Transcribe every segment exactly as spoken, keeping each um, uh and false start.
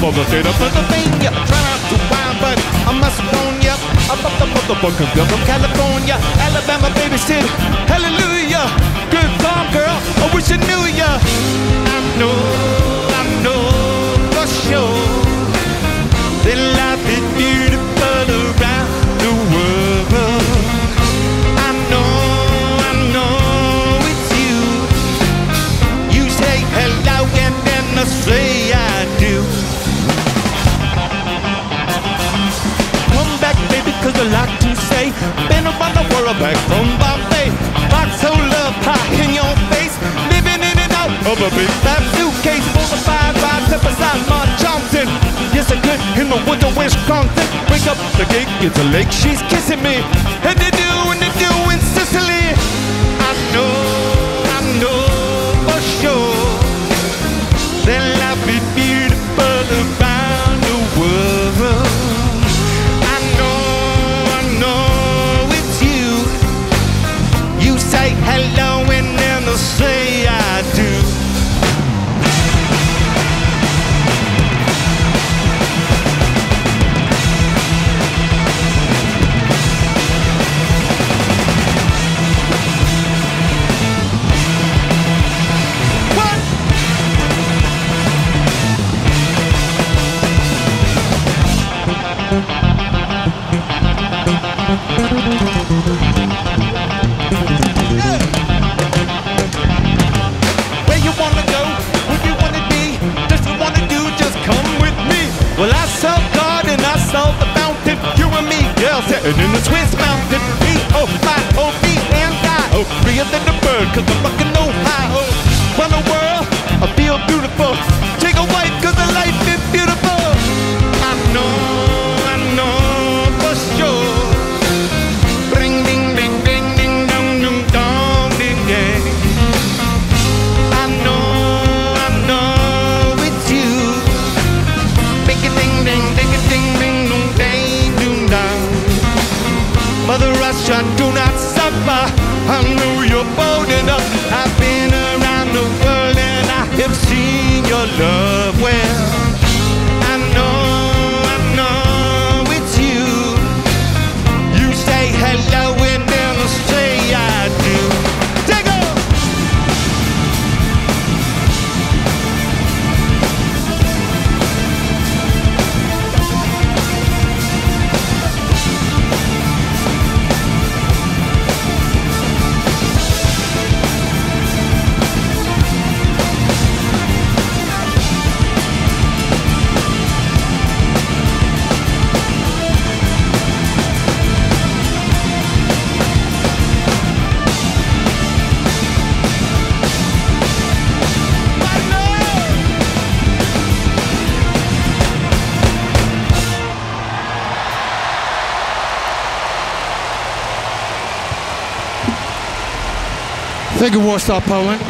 for the state of Pennsylvania. Try not to whine, but I must warn ya about the motherfucking girl from California. Alabama, baby, still, hallelujah. Good farm girl, I wish I knew ya. I know, I know for sure that life is beautiful around the world. I know, I know it's you. You say hello and then I say I do. Come back, baby, cause I like to say, been around the world back from Bombay. Box so love pie in your face, living in and out of a big fat suitcase full of five five beside my Johnson. Yes, I could in the woods of Wisconsin. Wake up the gate, it's a lake, she's kissing me. And they do, and they do in Sicily. I know, I know for sure that life is beautiful around the world. I know, I know it's you. You say hello and then I say I do. Where you wanna go? Where you wanna be? Just you wanna do, just come with me. Well, I saw God and I saw the fountain. You and me, girl, sitting in the Swiss mountain. B O Y O B and I. Oh, freer than the bird, cause I'm rockin' Ohio. Run the world, I feel beautiful. Take a wife, cause the life is beautiful. I know, I know for sure. Ring, ding, ding, ding, ding, dong, dong, dong, ding, ding. I know, I know it's you. Bing, ding, ding, ding, ding, ding, dong, ding, dong, dong. Mother Russia, do not suffer. I know you're bold enough. I've been around the world and I have seen your love well. I know, I know it's you. You say hello and then I say I do. Take off! Thank you, Warsaw, Poland.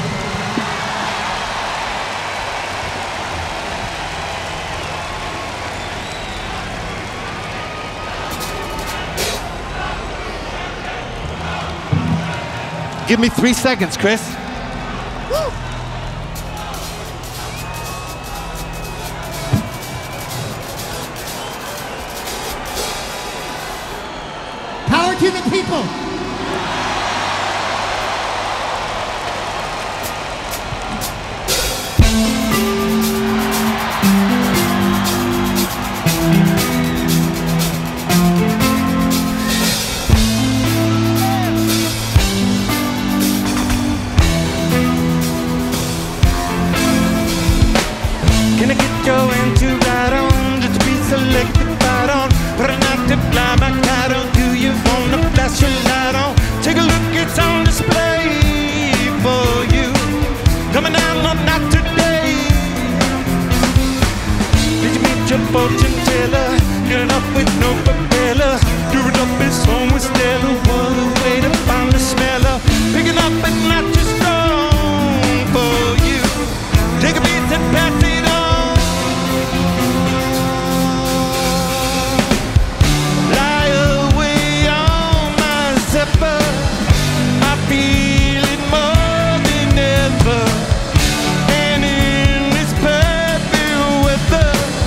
Give me three seconds, Chris. Woo. Power to the people. Fortune teller, getting up with no propeller, doing up his home with Stella. What a way to find the smeller, picking up but not too strong for you. Take a beat and pass it on. Lie away on my zipper, I feel it more than ever. And in this perfect weather,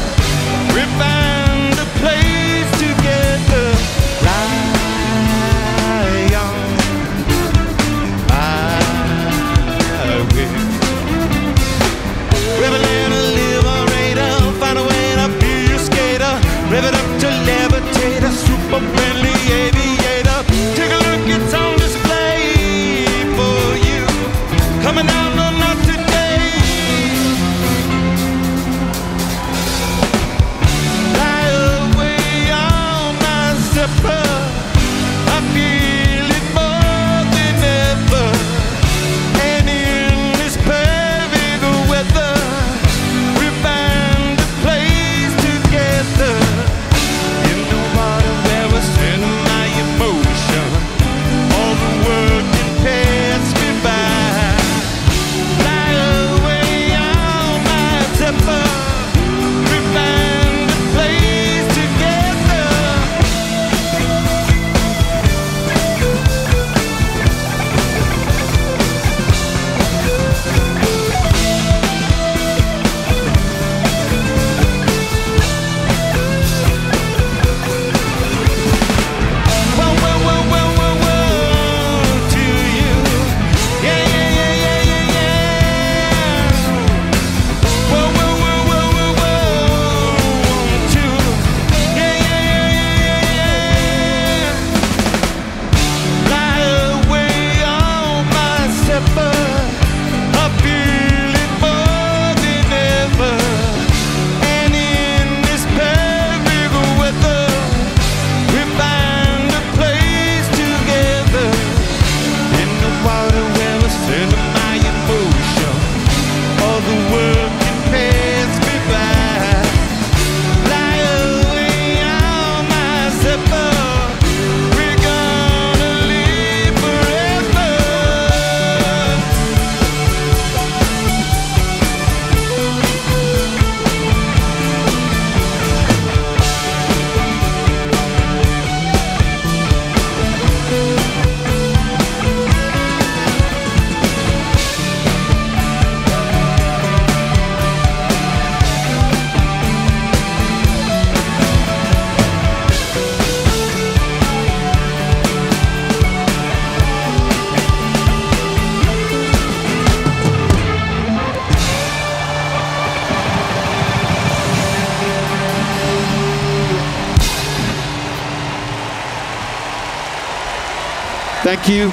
Thank you.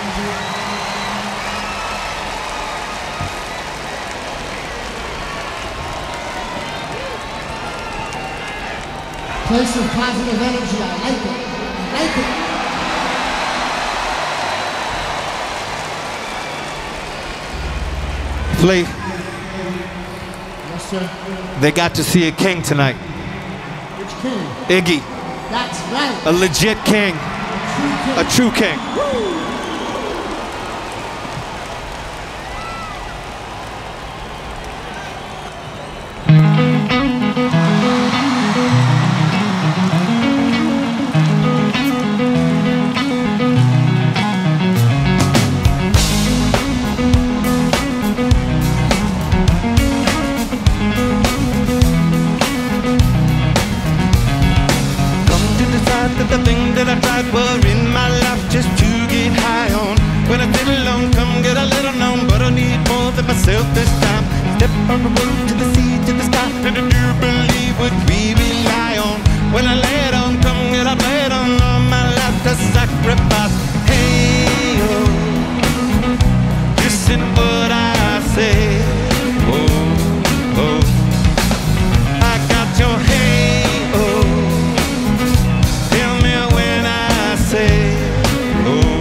Place of positive energy. I like it. I like it. Flea, Yes, sir. they got to see a king tonight. Which king? Iggy, That's right. a legit king, a true king. That the thing that I tried were in my life just to get high on. When I did alone, come get a little known, but I need more than myself this time. Step on the road to the sea, to the sky, and I do believe what we rely on. When I lay it on, come get a blade on, all my life to sacrifice. Hey, oh, listen what I say. Oh, oh, I got your hey, oh. Say, oh,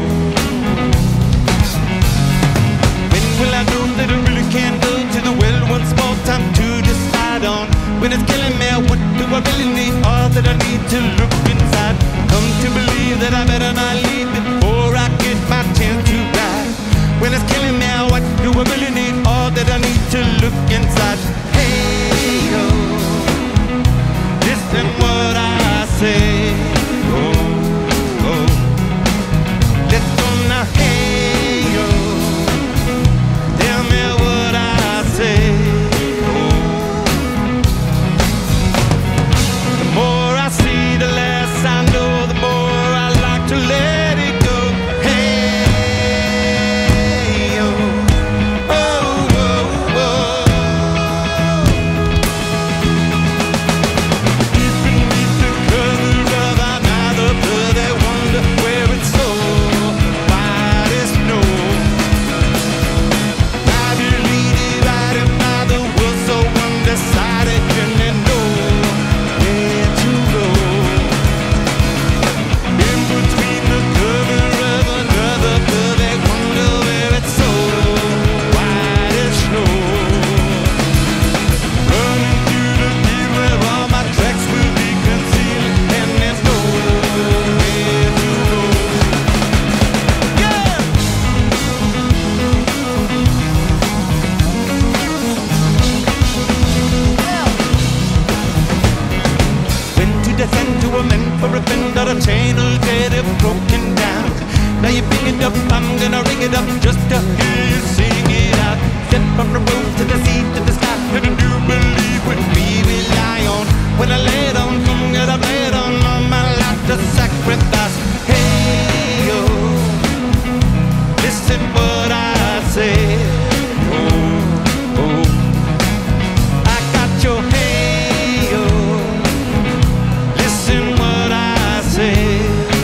when will I know that I really can't go to the well once more time to decide on? When it's killing me, what do I really need? All that I need to look inside. Come to believe that I better not leave before I get my chance to ride. When it's killing me, what do I really need? All that I need to look inside. Hey, oh, listen what I say. Oh, hey, yo, tell me what I say. Oh, the more I see, the less I know, the more I like to let it go. Hey, yo, oh, oh, oh. Deep beneath the cover of another blur, they wonder where it's so. For a bend or a chain will get it broken down. Now you pick it up, I'm gonna ring it up just to hear you sing it out. Step from the road to the sea to the sky, and I do believe what we rely on. When I lay it on, come get a blade on, all my life to sacrifice. Hey, yo, listen what I say. Oh, oh, I got your hey, yo, listen what I say.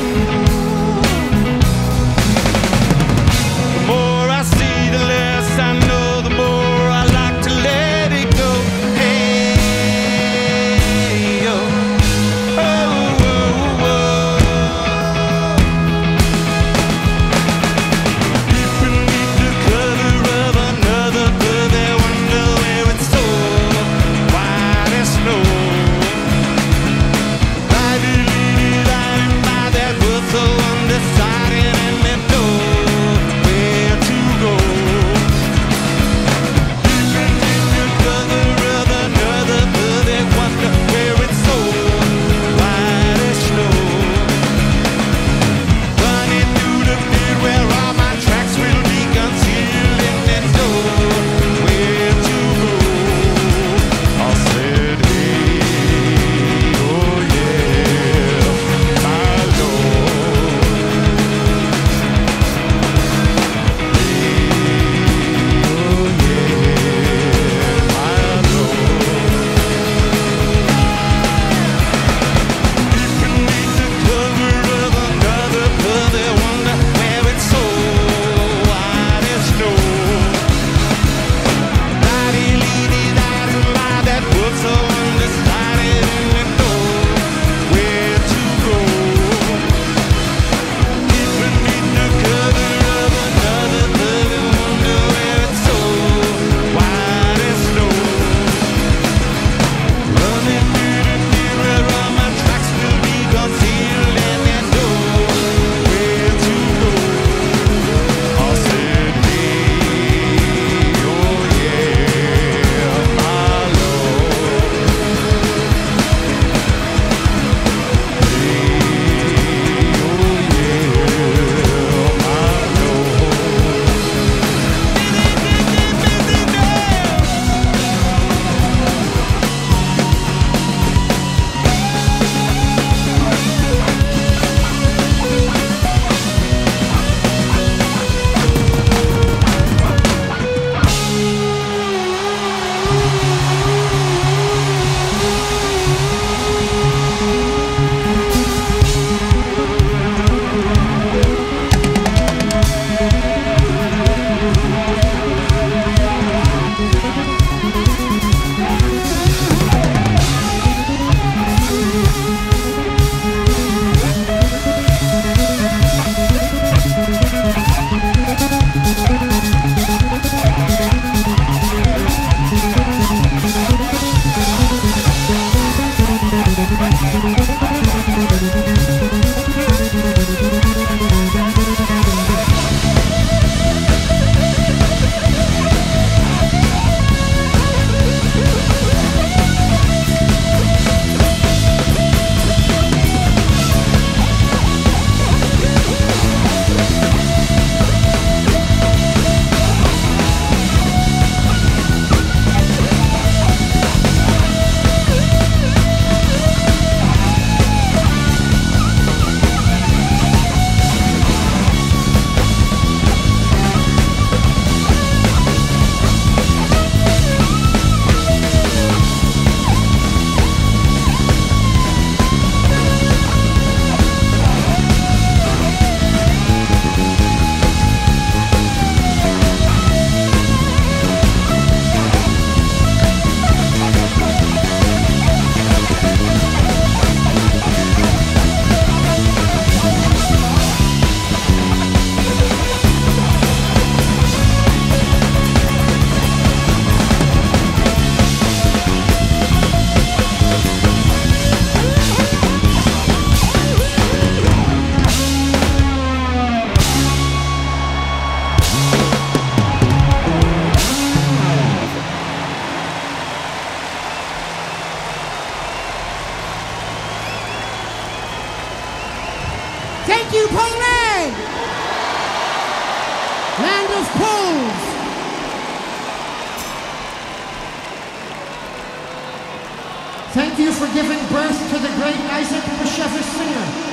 The more I see, the less I know, the more I like to let it go. Hey, yo, you, Poland! Land of Poles! Thank you for giving birth to the great Isaac Bashevis singer.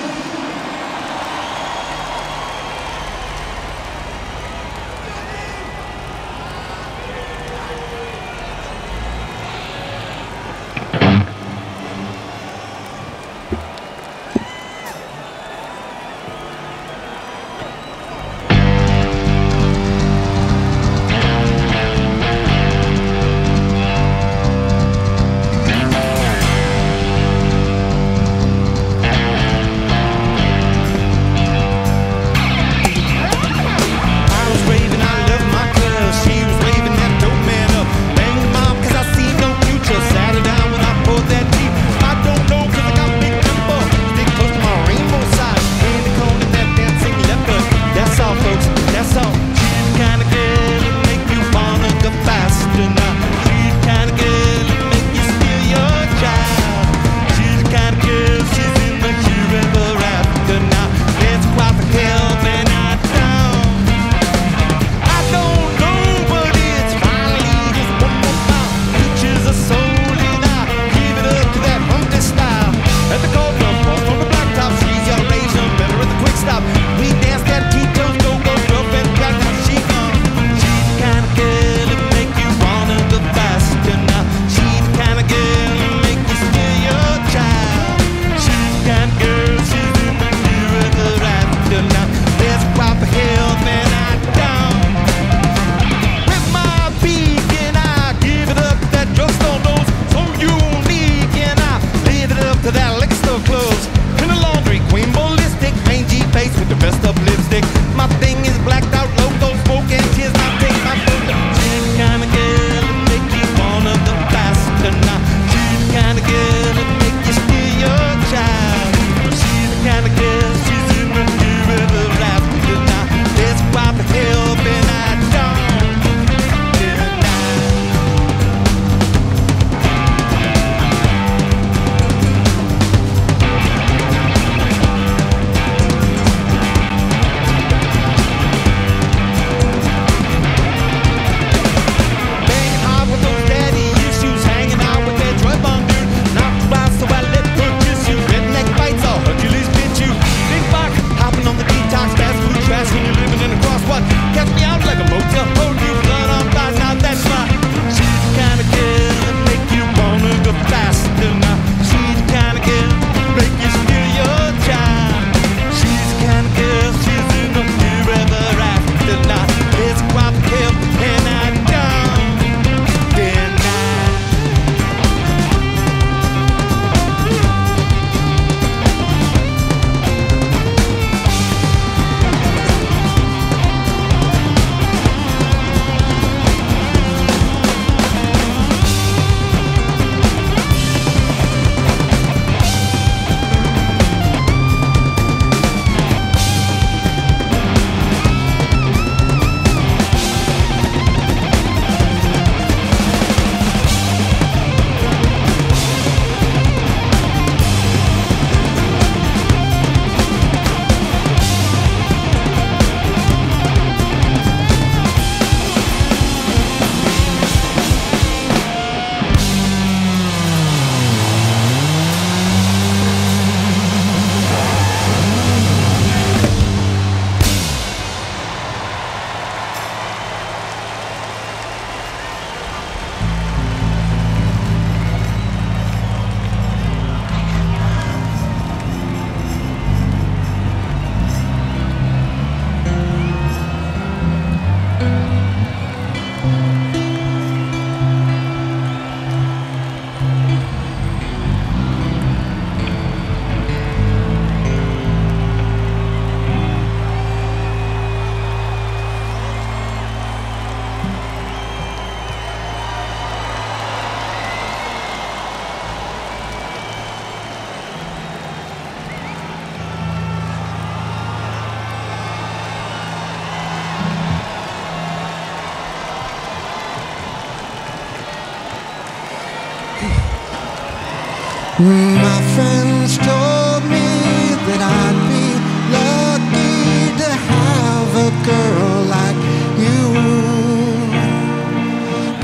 My friends told me that I'd be lucky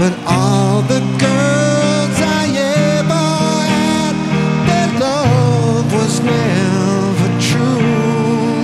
but all the girls I ever had, their love was never true.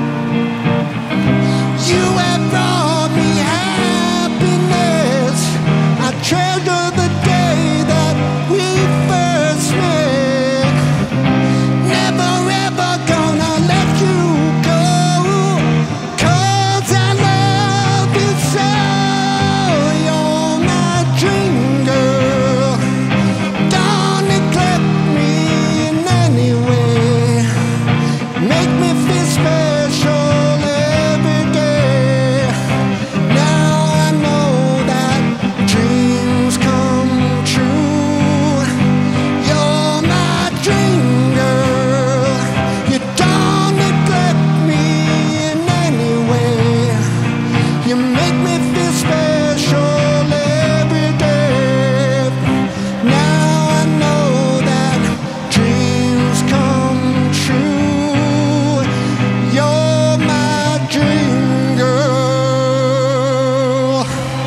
You have brought me happiness. I treasure the day that we first met. Never ever gonna let you go, 'cause I love you so. You're my dream girl. Don't neglect me in any way. Make me feel special every day. Now I know that dreams come true. You're my dream girl. You don't neglect me in any way. You make me feel special every day. Now I know that dreams come true. You're my dream girl.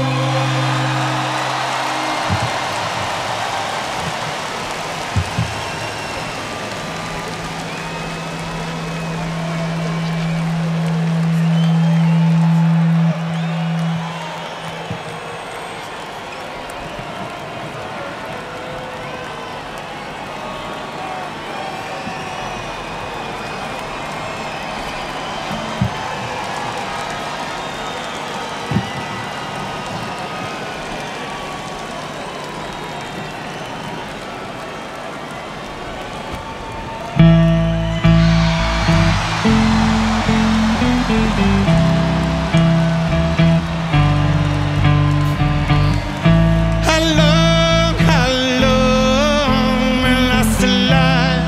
How long, how long will I survive?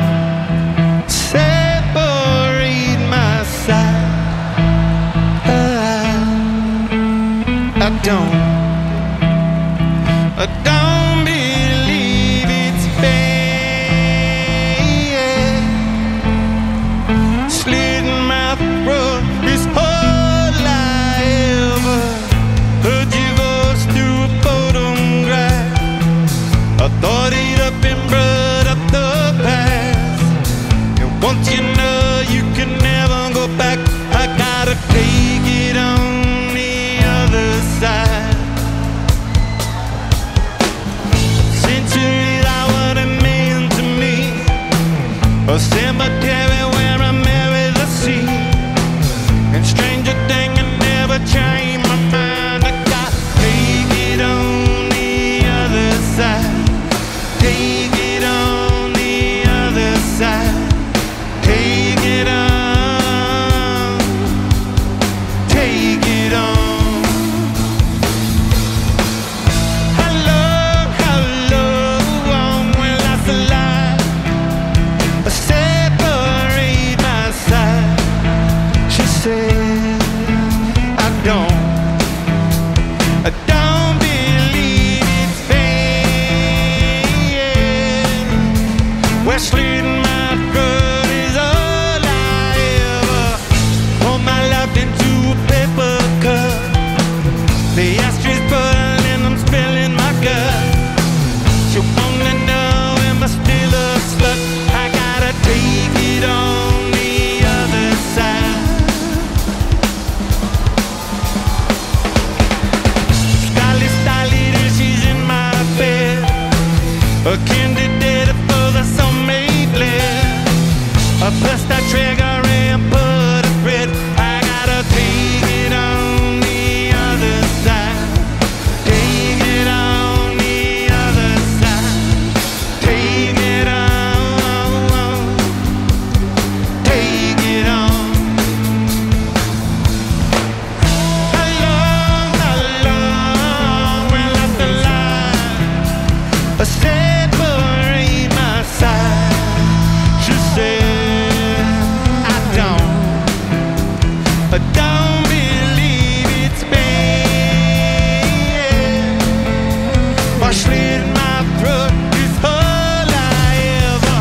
Separate my side. I don't, I don't believe it's fair. Slit my throat is all I ever heard you voice through a photograph. I thought it up and brought up the past. And once you know you can never go back, I gotta take it on the other side. Centuries are what it meant to me. A cemetery where I marry the sea. And stranger thing, I never change my mind. I got to take it on the other side. Take it on the other side. Take it on. Take it on. How long, how long will I survive? Separate my side. She said, I don't, I don't believe it's fair. Well, slitting my throat is all I ever. Pour my life into a paper cup. The ashtray burning and I'm spilling my gut. You wanna know, am I still a slut? I gotta take it on the other side. Styley, styley, she's in my bed. A candidate for the soulmate list. I pressed that trigger and put a thread. I gotta take it on the other side. Take it on the other side. Take it on. Take it on. How long, how long will I survive? Separate my side. She said, I don't, I don't believe it's bad. My slit in my throat is all I ever.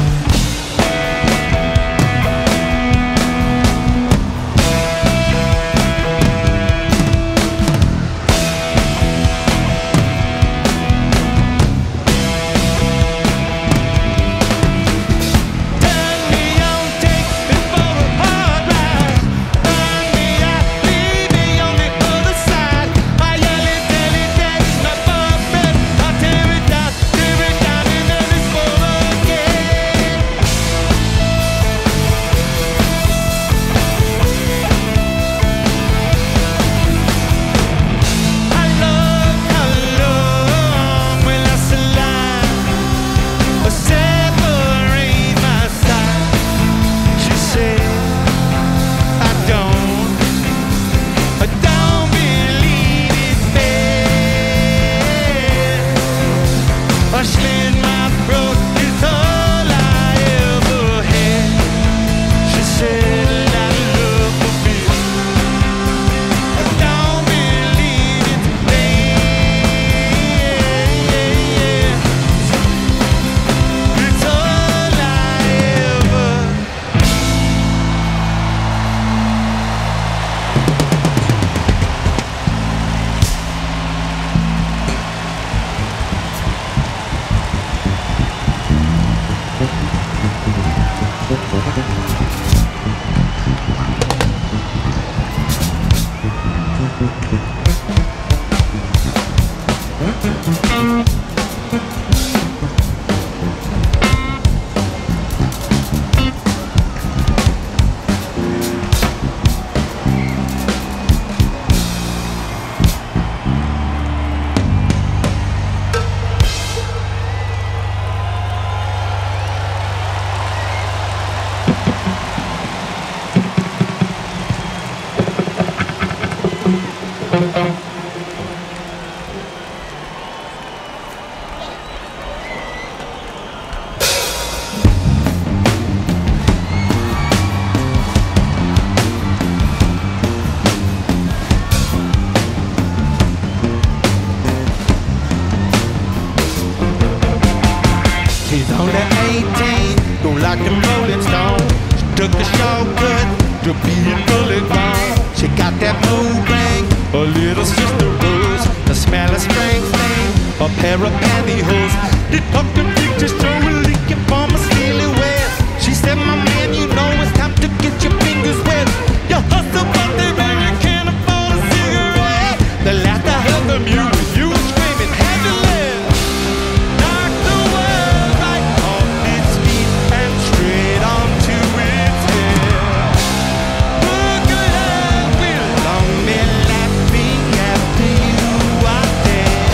She's only eighteen, go like them Rolling Stones. She took a shortcut to being fully grown. She got that mood ring, a little sister Rose, the smell of Springsteen, a pair of pantyhose. They took the pictures, show a leaking from a steely wet. She said, my man, you know it's time to get your fingers wet. You hustle, but they really can't afford a cigarette. The last I heard from you, you were screaming, had to live. Knock the world right off its feet and straight onto its head. Look at love will long be laughing after you are dead.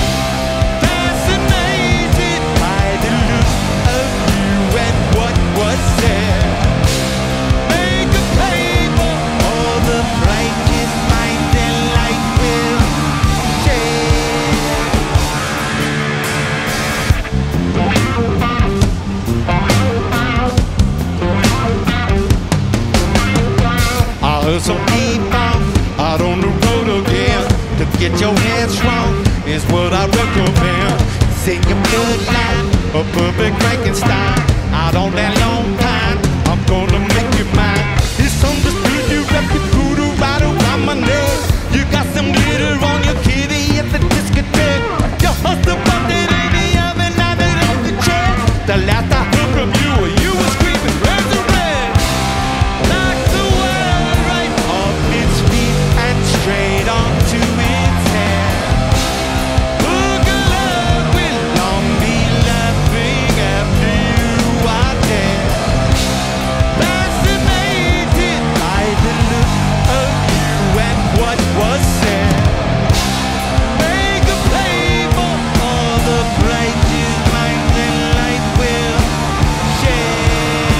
Fascinated by the look of you and what was said. Make a paper, all the brightest mind and light will share. I heard some people out on the road again. To get your head strong is what I recommend. Sing your bloodline, a perfect Frankenstein. Out on that long time, I'm gonna make you mine. It's understood you wrap your voodoo right around my neck. You got some glitter on your kitty at the discotheque. You hustle but it ain't the other night that on the chair. The last I heard from you, you were screaming, resurrect. Knock the world right off its feet and straight onto its head. Look at love will long be laughing after you are dead. Fascinated by the look of you and what was said. Make a play for all the brightest minds and light will share.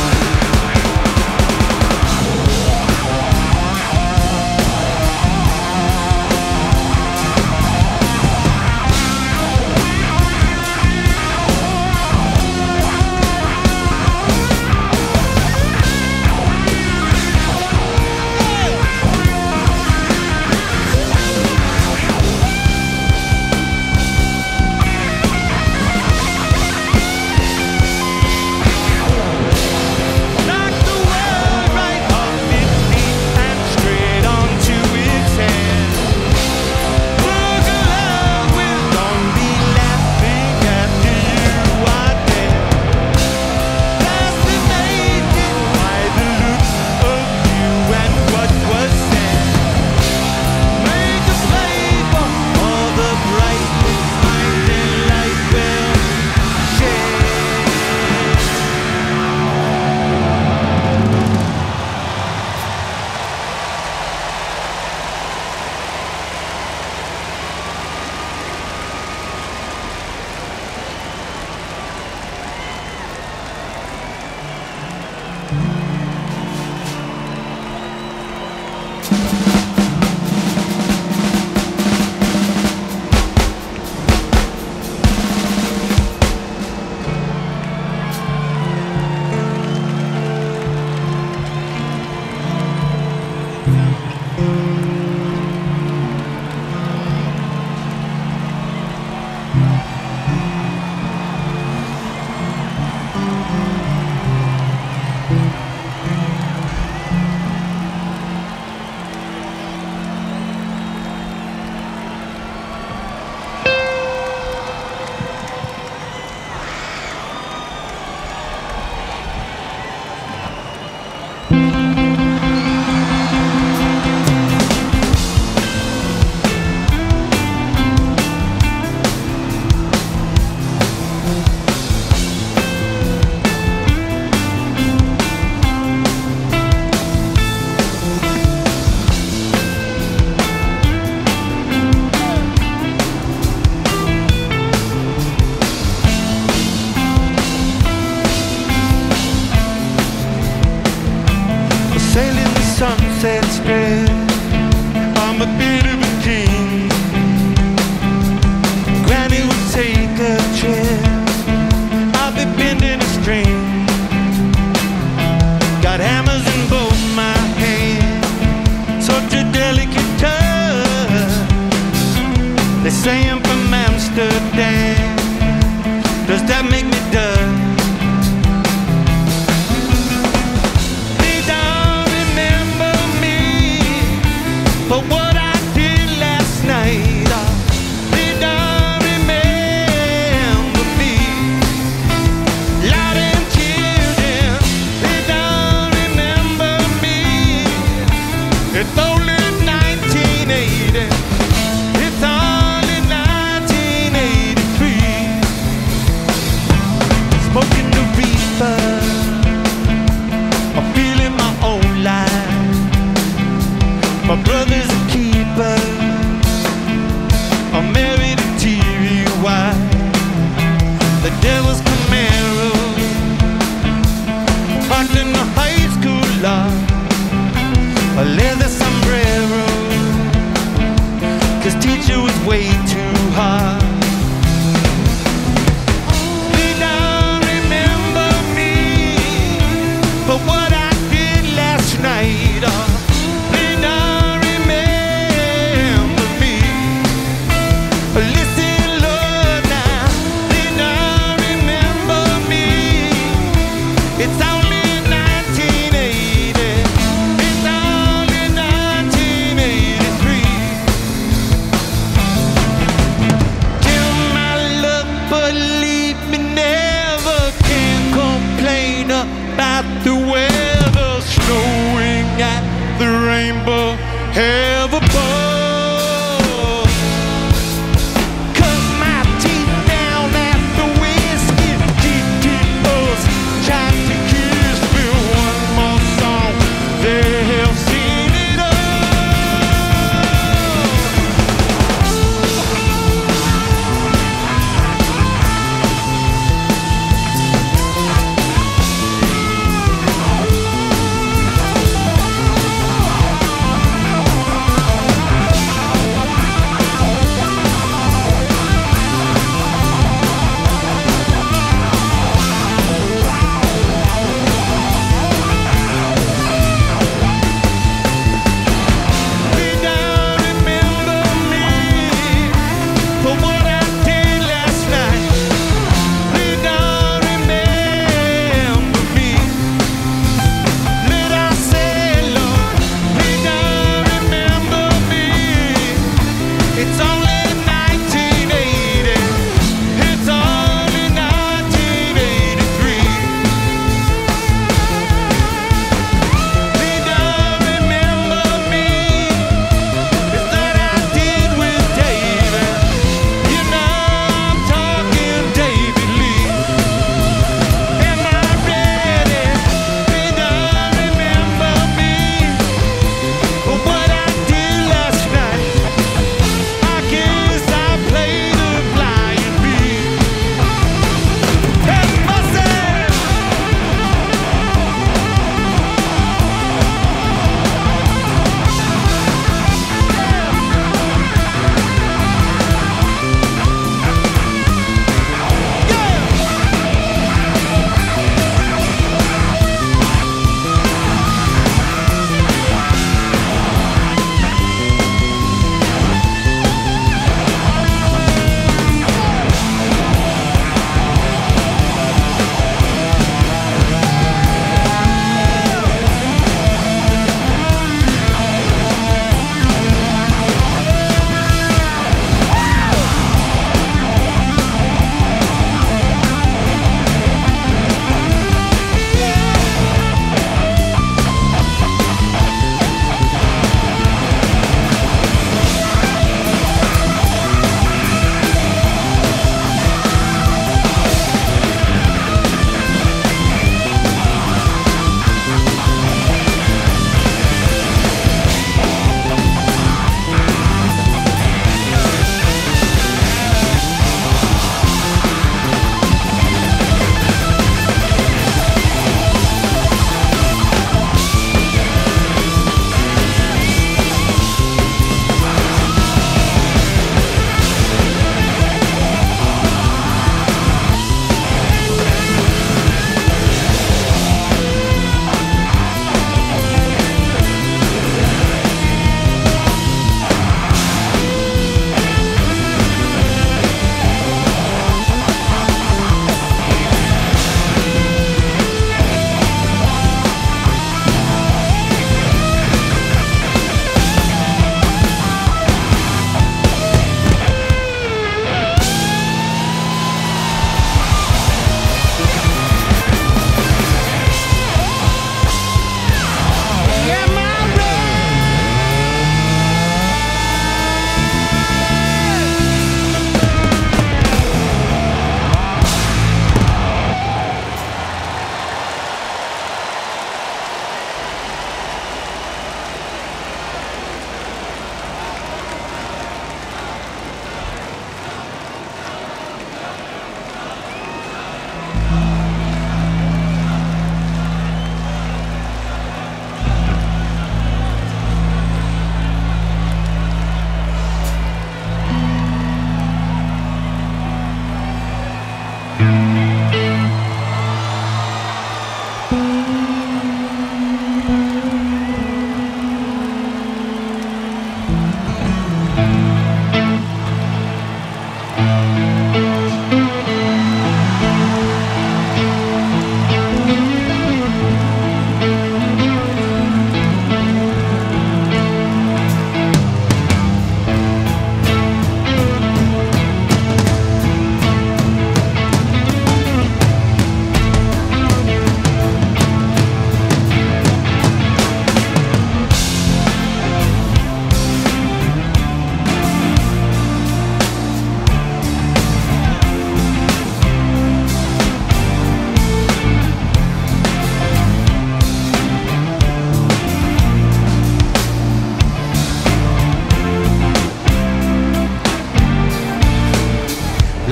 Knock the world right off its feet and straight onto its head. Look at love will long be laughing after you are dead. Fascinated by the look of you and what was said. Make a play for all the brightest minds and light will share. Sailing the sunset strip, I'm a bit of a king. Granny would take a trip, I'll be bending a string. Got hammers in both my hands, such a delicate touch. They say I'm from Amsterdam, does that make me at the weather, snowing at the rainbow, have a ball. Cut my teeth down at the whiskey, G T Os tried to kiss me. One more song, they have seen it all.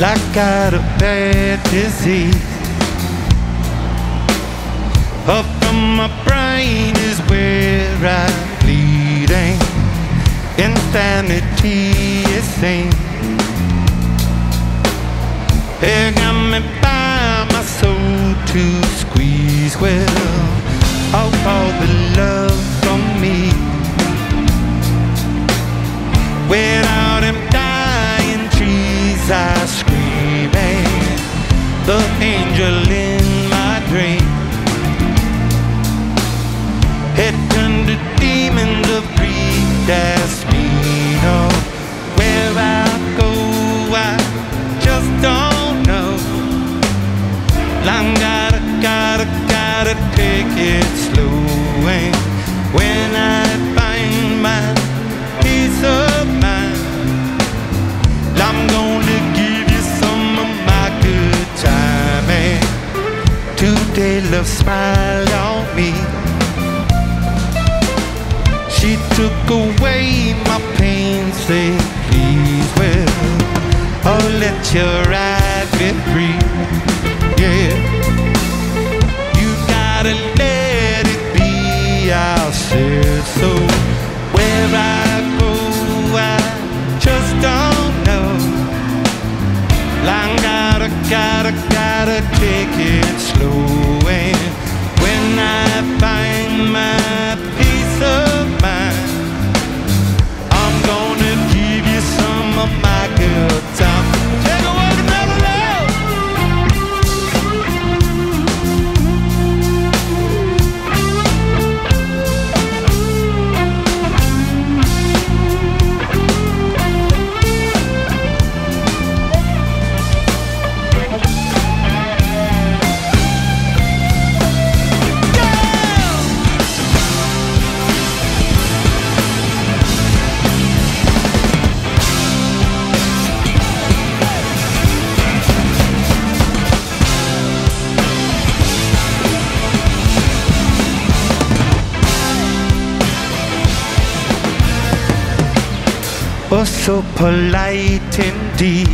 like got a bad disease. Up from my brain is where I'm bleeding. Insanity is seen. It got me by my soul to squeeze. Well, of all the love from me, without him dying trees are screaming. The angel in my dream, it turned to demons of greed. That's me. No, where I go, I just don't know. I'm gotta, gotta, gotta take it slow. And when I find my peace of mind, I'm gonna give you some of my good time. And today love smiled on me. She took away my pain, say please. Well, oh, let your ride be free. Yeah, you gotta let it be. I said so. Where I go, I just don't know. I gotta, gotta, gotta take it slow. And when I find my peace of mind, I'm gonna give you some of my good time. Take a walk another love. Oh, so polite indeed.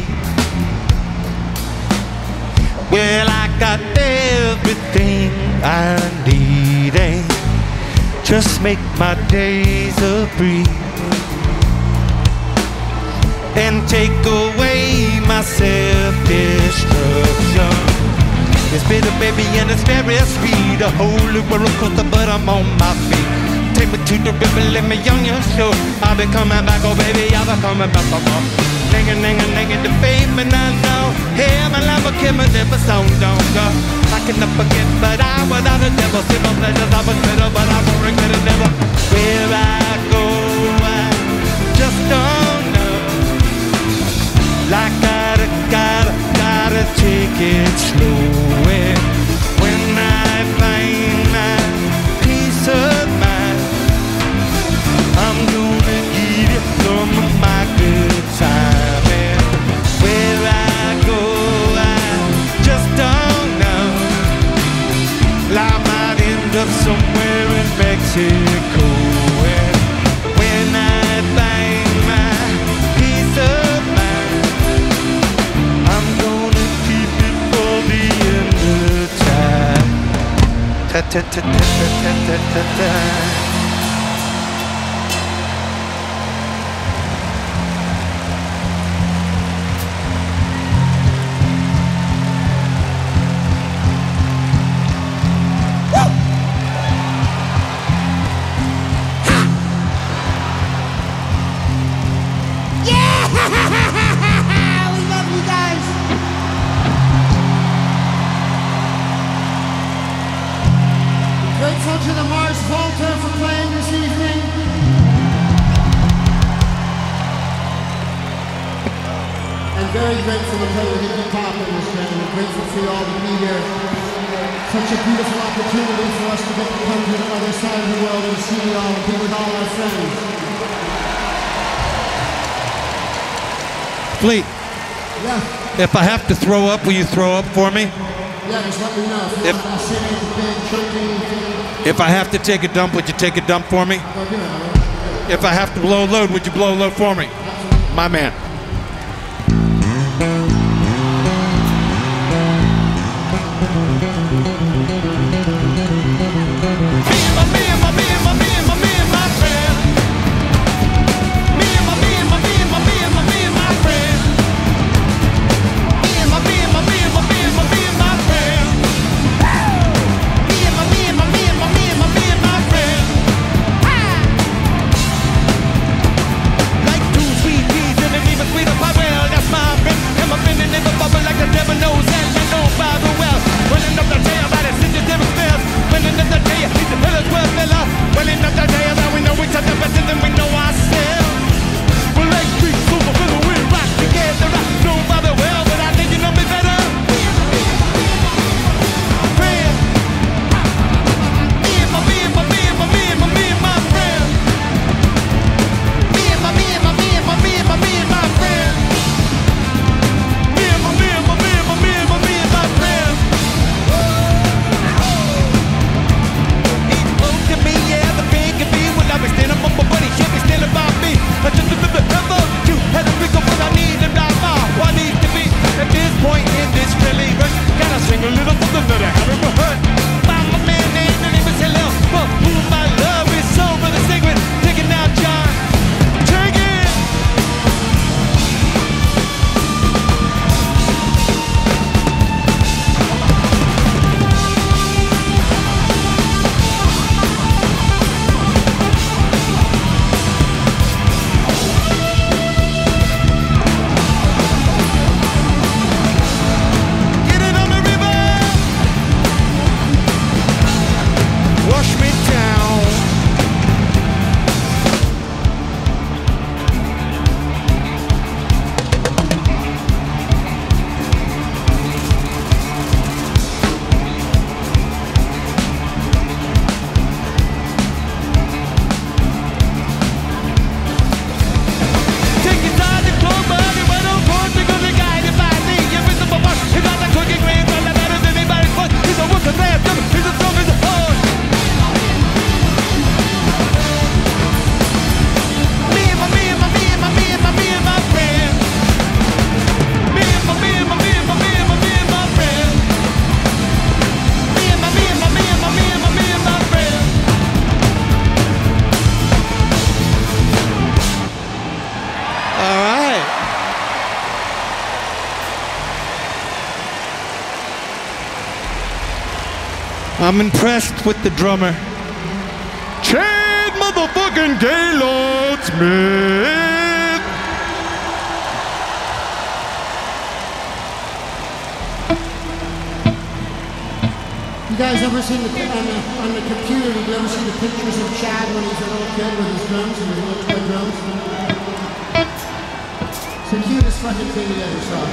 Well, I got everything I need, and just make my days a breeze, and take away my self-destruction. It's bitter, baby, and it's very sweet. A holy roller coaster, but I'm on my feet. Take me to the river, let me on your shore. I'll be coming back, oh baby, I'll be coming back for more. Nigga, nigga, nigga, the fame, and I know. Hey, my life will kill me, never song don't go. I can never forget, but I without a devil. See my pleasures, I was bitter, but I won't regret it never. Where I go, I just don't know. Like gotta, gotta, gotta take it slow. And when I find my peace of mind, I'm gonna give you some of my good time. And where I go, I just don't know. I might end up somewhere in Mexico. And when I find my peace of mind, I'm gonna keep it for the end of time. Ta ta ta ta ta ta ta ta. Grateful to the Mars Volta for playing this evening. And very grateful to play with Iggy Pop in this band. And grateful for you all to be here. Such a beautiful opportunity for us to get to come to the other side of the world and see you all and be with all our friends. Fleet, Yeah. if I have to throw up, will you throw up for me? Yeah, just let me know. If you If- want to sing anything, choke anything, If I have to take a dump, would you take a dump for me? go do it. If I have to blow a load, would you blow a load for me? My man. I'm impressed with the drummer. Chad motherfucking Gaylord Smith. You guys ever seen the, on the, on the computer, you ever see the pictures of Chad when he's a little kid with his drums and his little toy drums? It's the cutest fucking thing you ever saw.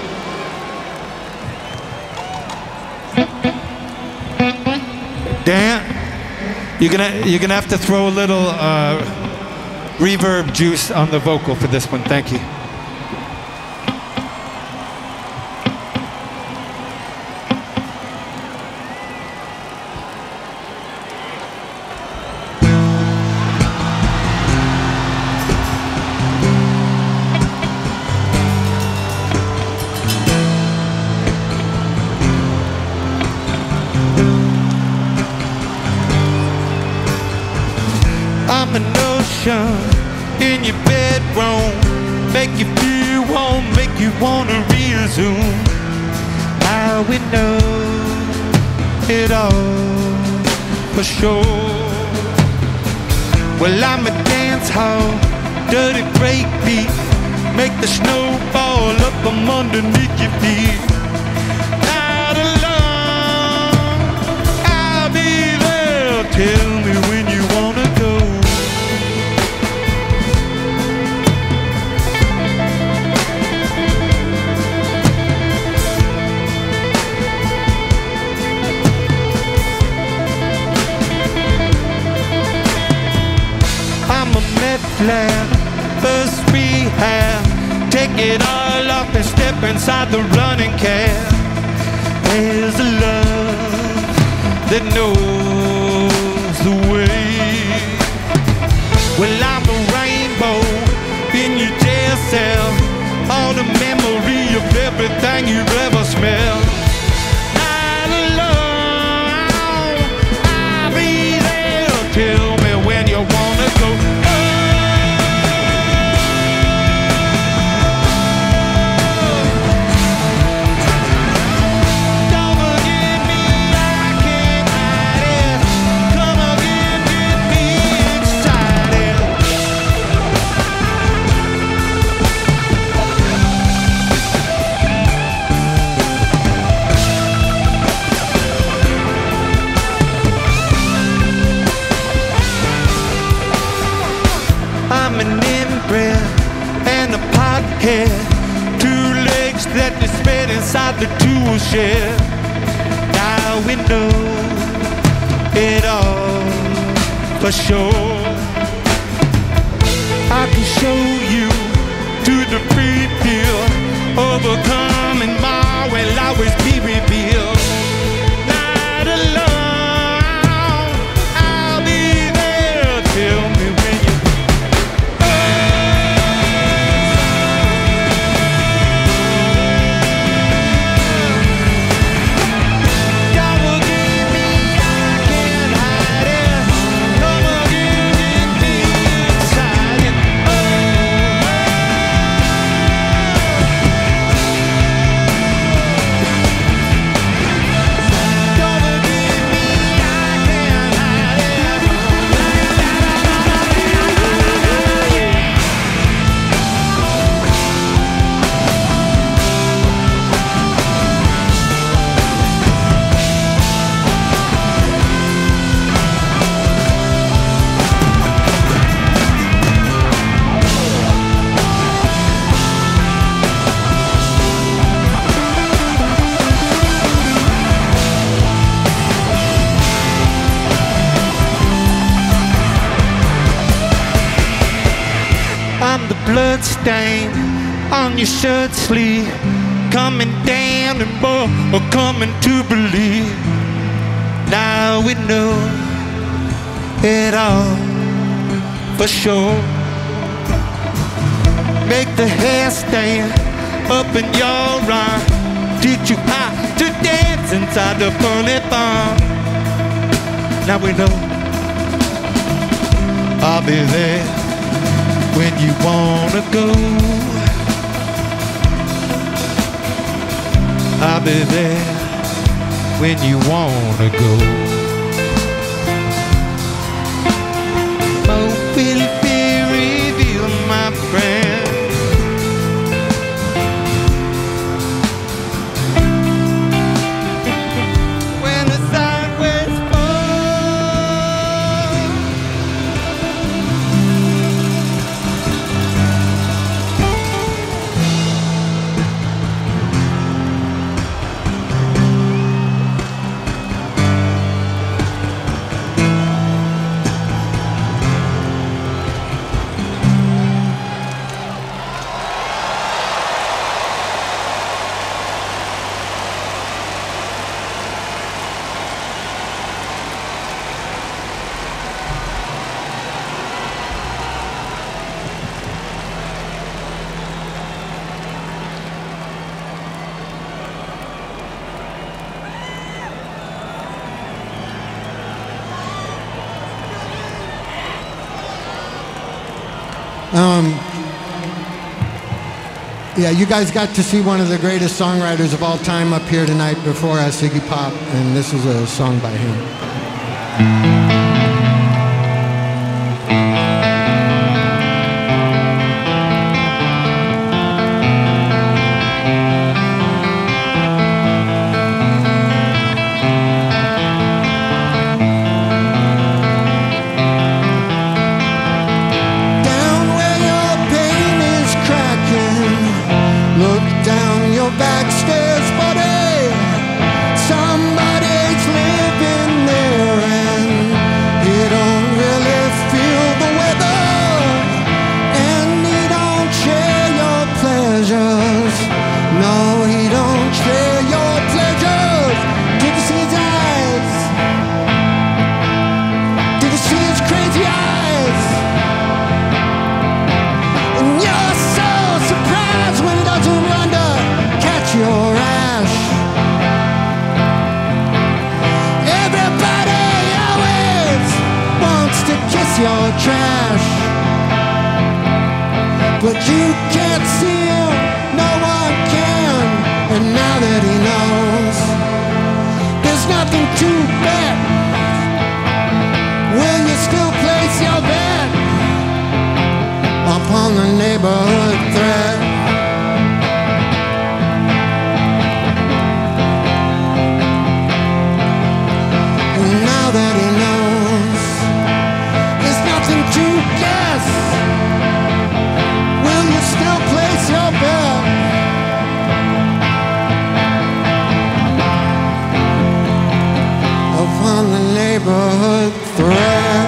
Dan, you're gonna you're gonna have to throw a little uh, reverb juice on the vocal for this one. Thank you. I'm an ocean in your bedroom, make you feel warm, make you wanna resume. How we know it all for sure. Well, I'm a dance hall, dirty break beat, make the snow fall up from underneath your feet. Not alone, I'll be there. Tell me when you wanna go. I'm a meth lab, first rehab. Take it all off and step inside the running cab. There's a love that knows the way. Well, I'm a rainbow in your jail cell, all the memory of everything you've ever smelled. Not alone, I'll be there. Tell me when you wanna go. Don't forget me, I can't hide it. Come again, get me excited. I'm an inbred and a pothead, two legs that you spread inside the tool shed. Now we know it all for sure. I can show you to the free field, overcoming my will always be revealed. Not alone, I'll be there. Tell me when you. Don't forget me, I can't hide it. Come again, get me excited. Don't forget me, I can't hide it. I'm the blood stain on your shirt sleeve, coming down and more, or coming to believe. Now we know it all for sure. Make the hair stand up in your arm, teach you how to dance inside the funny farm. Now we know I'll be there when you wanna go. I'll be there when you wanna go. Oh, will it be revealed, my friend? When the sideways fall. Um, yeah, you guys got to see one of the greatest songwriters of all time up here tonight before us, Iggy Pop, and this is a song by him. Backstairs, buddy. Somebody's living there, and he don't really feel the weather, and he don't share your pleasures. No, he don't share your pleasures. Did you see his eyes? Did you see his crazy eyes? And you're so surprised when he doesn't run to your ash. Everybody always wants to kiss your trash, but you can't see him, no one can. And now that he knows there's nothing to bet, will you still place your bet upon the neighborhood threat? That he knows there's nothing to guess, will you still place your bet upon the neighborhood threat?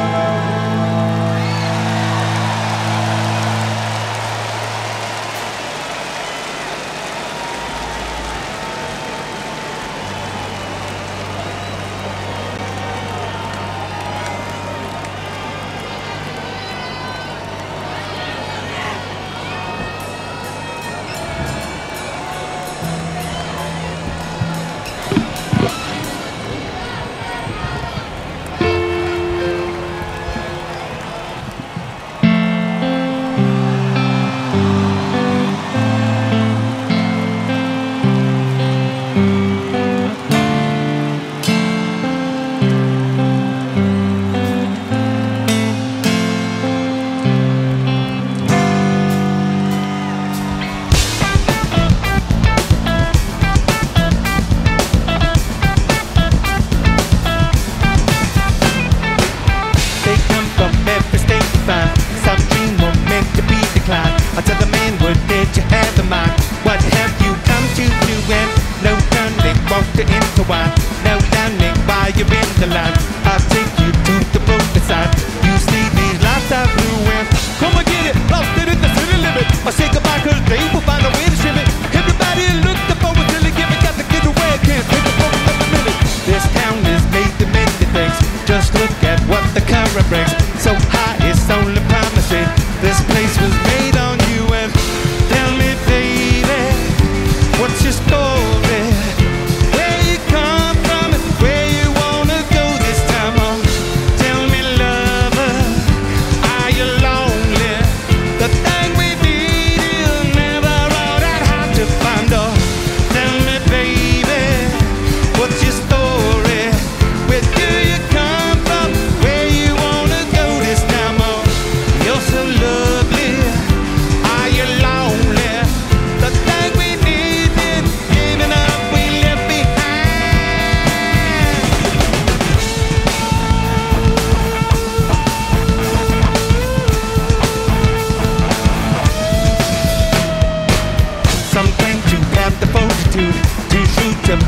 What's your story? Where you come from and where you wanna go this time?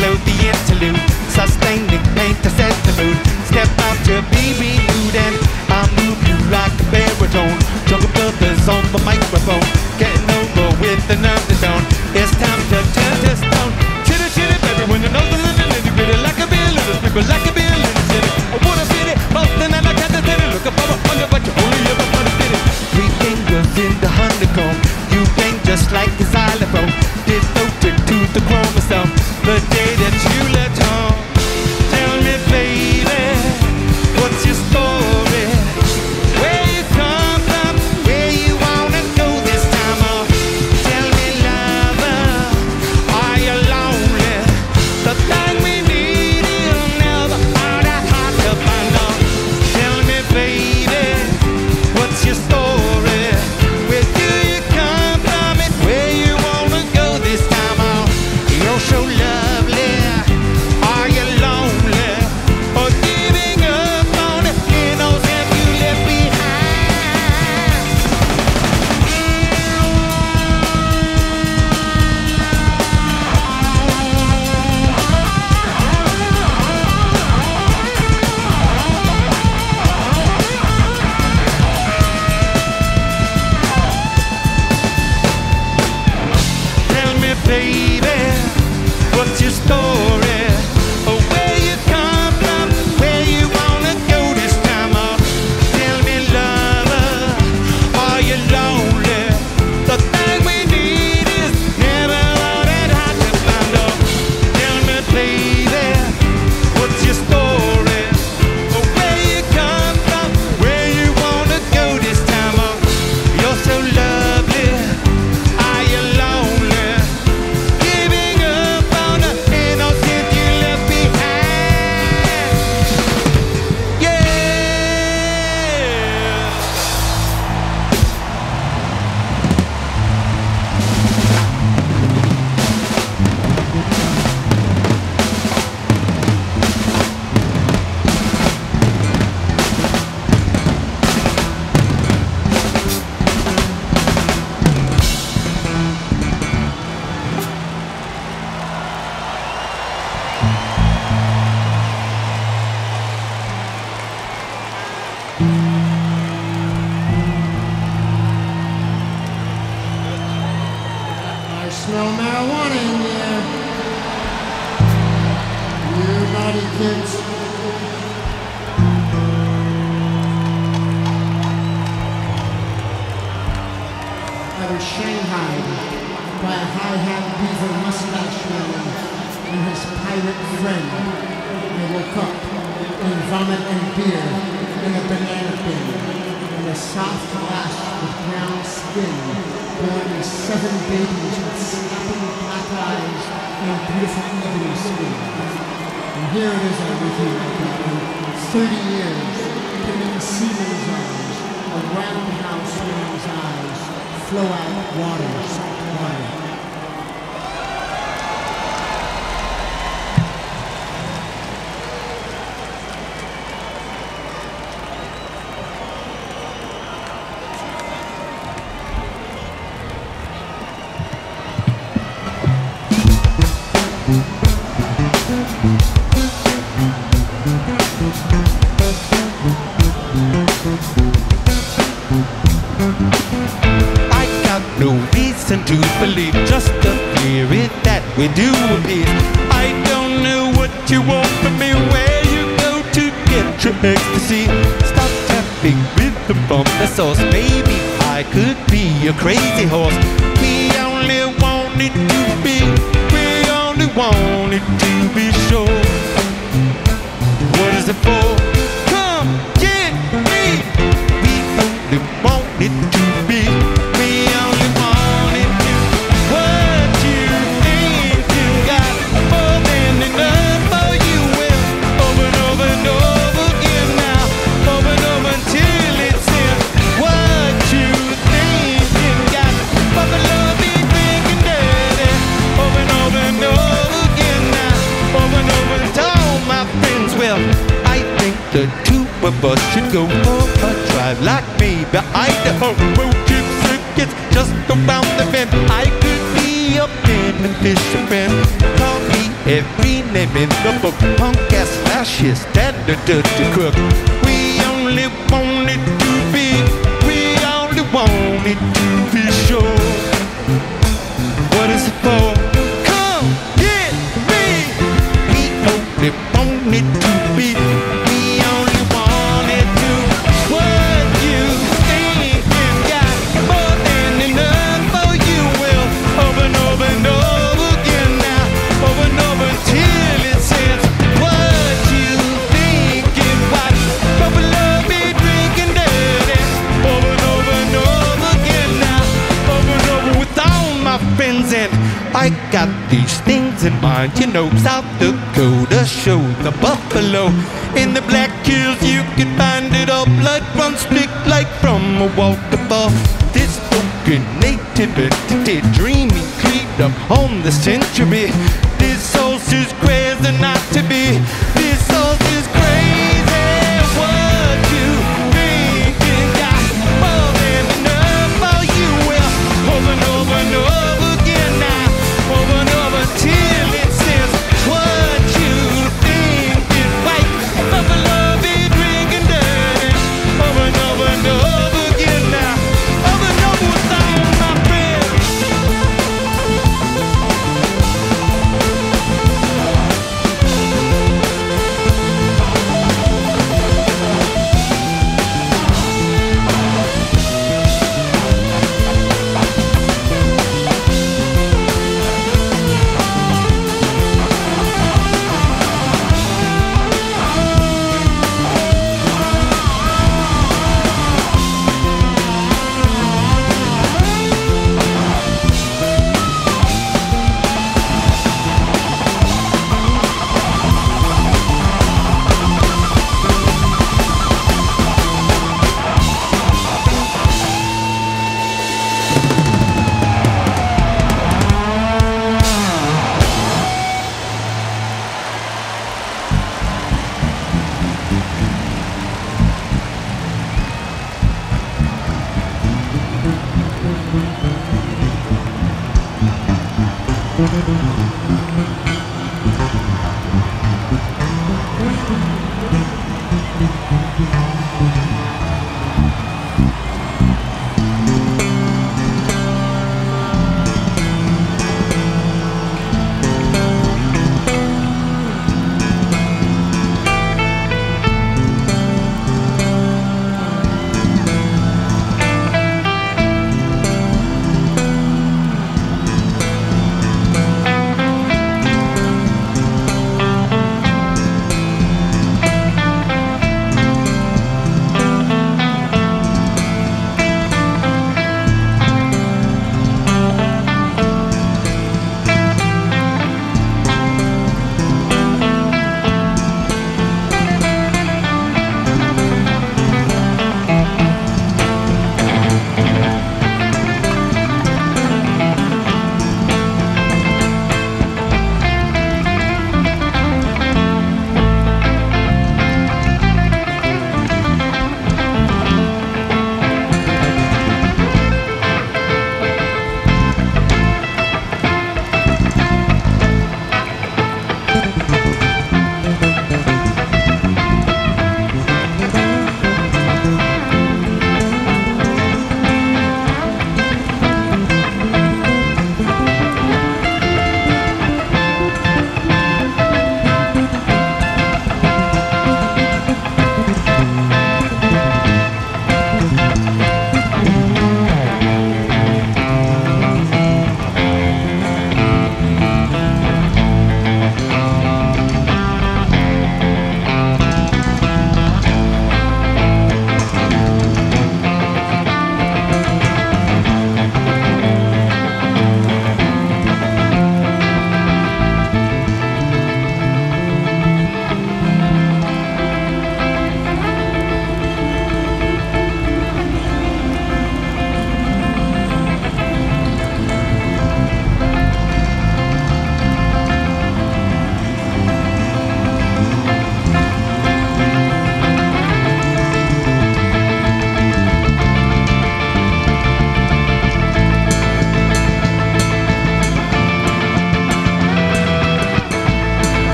blow the interlude. Sustaining pain to set the mood. Step out your baby nude and I'll move you like a baritone. Jungle Brothers on the microphone, getting over with an undertone. It's time to turn this stone. Chitty chitty baby, when you know the little nitty gritty, like a bill in the slipper, like a bill in the city. I wanna fit it, Boston and I can't fit it. Look up for a wonder, but you only ever wanna fit it. Three fingers in the honeycomb, you bang just like a xylophone. Devoted to the chromosome, the day that you left home. Tell me, baby, what's your story? Where you come from, where you wanna go this time? Oh, tell me, lover, are you lonely? The thing we need is never all that hard to find. Oh, tell me, baby, what's your story? Where do you come from and where you wanna go this time? Oh, you're so lovely. Are you lonely or giving up on the innocence you left behind? Tell me, baby, what's your story? Oh, where you come from, where you wanna go this time? Oh, tell me, lover, are you lonely? The thing we need is never all that hard to find. Oh, tell me, baby, what's your story? Oh, where you come from, where you wanna go this time? Oh, you're so lovely. Are you lonely? Giving up on the innocent you left behind. Yeah. I smell marijuana in here. You naughty kids. I was shanghaied by a high-hat beaver mustache man and his pirate friend. I woke up in vomit and beer in a banana bin and a soft lash with brown skin, born me seven babies with snapping black eyes and beautiful ebony skin. And here it is, I'm with you, my people. thirty years, putting seaman's eyes, a roundhouse man's eyes, flow out water, salt water. I got no reason to believe, just the theory that we do appear. I don't know what you want from me, where you go to get your ecstasy. Stop tapping rhythm from the source, maybe I could be a crazy horse. We only want it to be, we only want it to be sure. What is it for? Come get me. We only want it to be, we only want it to. What you think you got more than enough for you will. Over and over and over again now, over and over until it's in. What you think you got, Papa love me big and dirty. Over and over and over again now, over and over until all my friends will. I think the two of us should go for a drive, like maybe Idaho. Road trip circuits just around the bend. I could be a man and fisherman. Call me every name in the book. Punk ass fascist and the dirty crook. We only want it to be, we only want it to be sure. What is it for? Come get me. We only want it to be, we only want it to. What you think you got more than enough for you will over and over and over again now, over and over till it says what you think is what. Over love be drinking dirty, over and over and over again now, over and over with all my friends. And I got these things in mind, you know, South Dakota show the buffalo. In the Black Hills you can find it all, blood runs thick like from a waterfall. This broken native entity, dreaming freedom on the century. This horse is crazy not to be, this horse is crazy. What you think you got more than enough for you will over and over and over again now, over and over till it says what you think is right. Over love be drinking dirty, over and over and over again now, over and over with all my friends.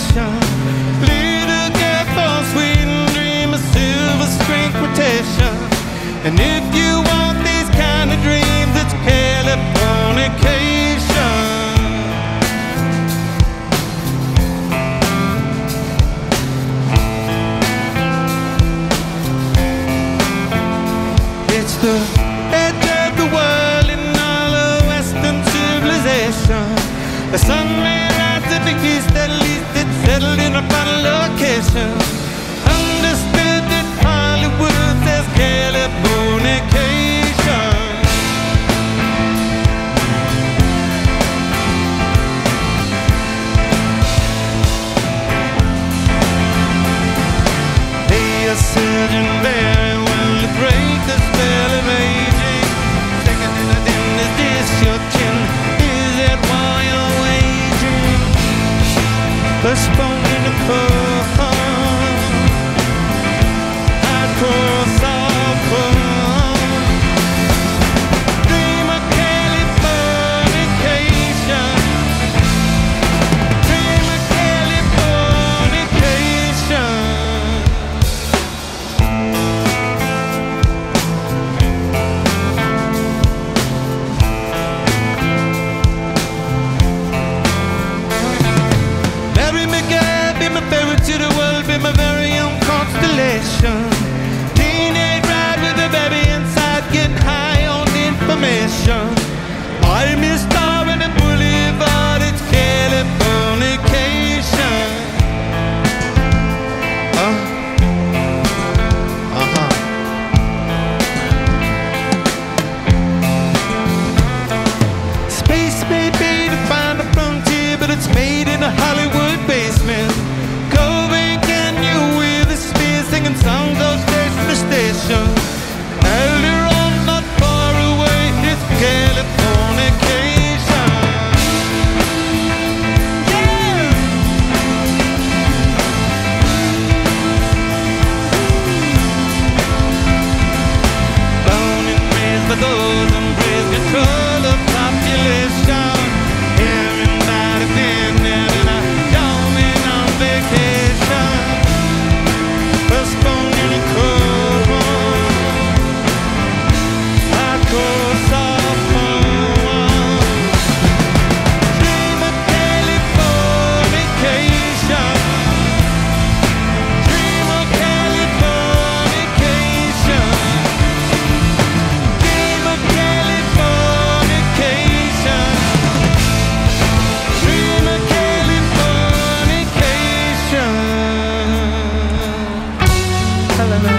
vacation. Little girl from Sweden, dream of silver screen quotation. And if you want these kind of dreams, it's Californication. It's the edge of the world in all of Western civilization. The sun may rise to the east, at least it's settled in a final location. Understood that Hollywood says Californication. They are surgeon very well to break the spell of aging. Second in the din, is this your chin? Is that why you're waging? Postponing the phone. Hardcore softcore. Dream of Californication. Dream of Californication. Marry me, girl, be my ferry to the world, be my very own constellation. Teenage ride with a baby inside, getting high on information. Buy me a star in the boulevard, it's Californication. Uh, uh-huh. Space may be to find a frontier, but it's made in a Hollywood basement. Coving Canyon with a spear, singing songs all station to station. Earlier on, not far away, it's Californication. Yeah! Born and raised by those and praise control of population. Everybody been there and I don't mean on vacation. Postponing the cold one. Hardcore softcore. Dream of Californication. Dream of Californication. Dream of Californication. Dream of Californication. Hello.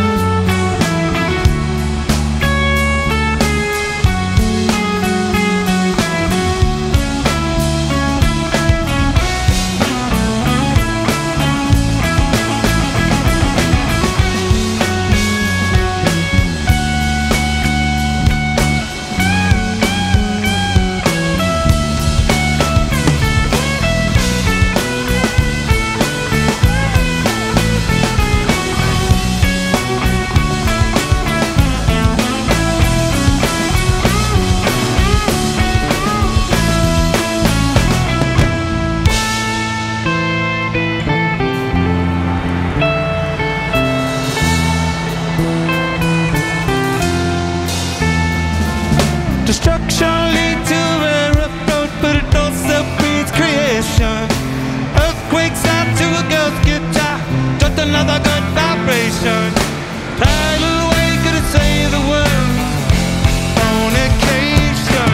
Destruction leads to a rough road, but it also breeds creation. Earthquakes out to a ghost guitar, just another good vibration. Tidal wave could it save the world? Fornication.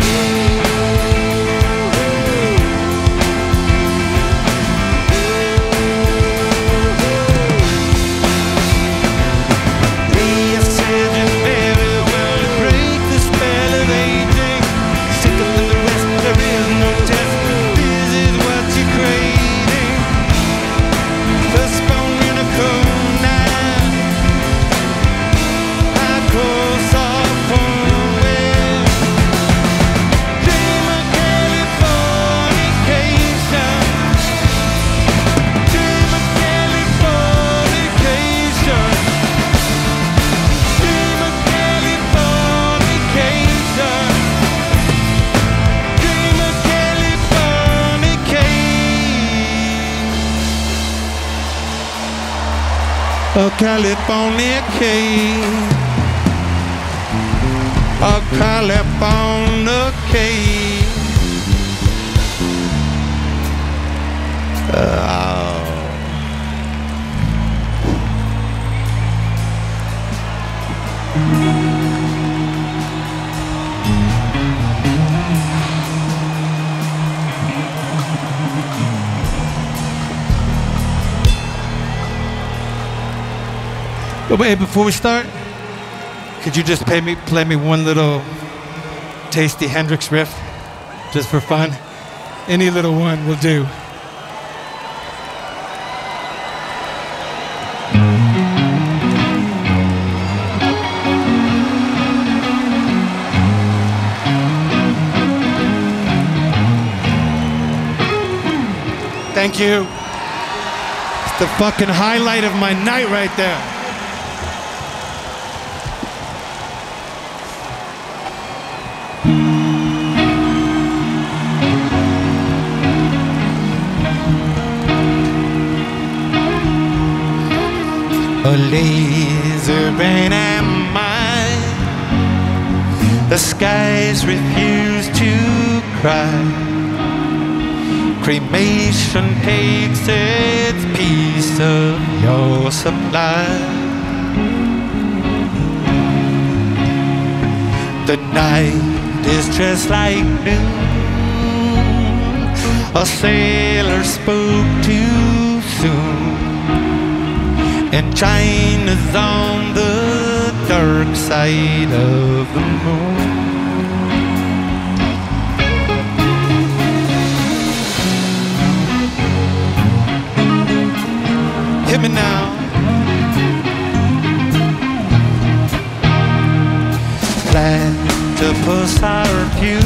We are surgeon very well to break the spell of aging. Sicker than the rest, there is no test. This is what a California king, a California king. Oh. But wait, before we start, could you just play me, play me one little tasty Hendrix riff, just for fun? Any little one will do. Thank you. It's the fucking highlight of my night right there. A laser brain am I. The skies refuse to cry. Cremation takes its piece of your supply. The night is just like noon. A sailor spoke too soon. And China's on the dark side of the moon. Hit me now. Platypus are few.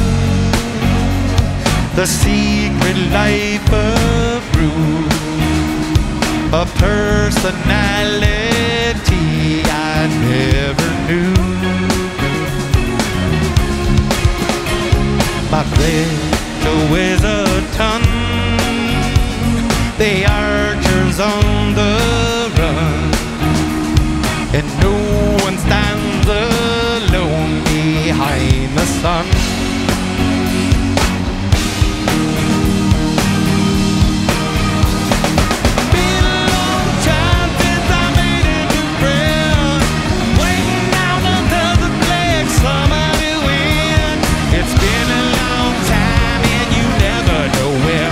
The secret life of Rue. A personality I never knew. My Plato is a ton. The archers on the run, and no one stands alone behind the sun. Been a long time since I made it to prayer, waiting out another black summer to win. It's been a long time and you never know where.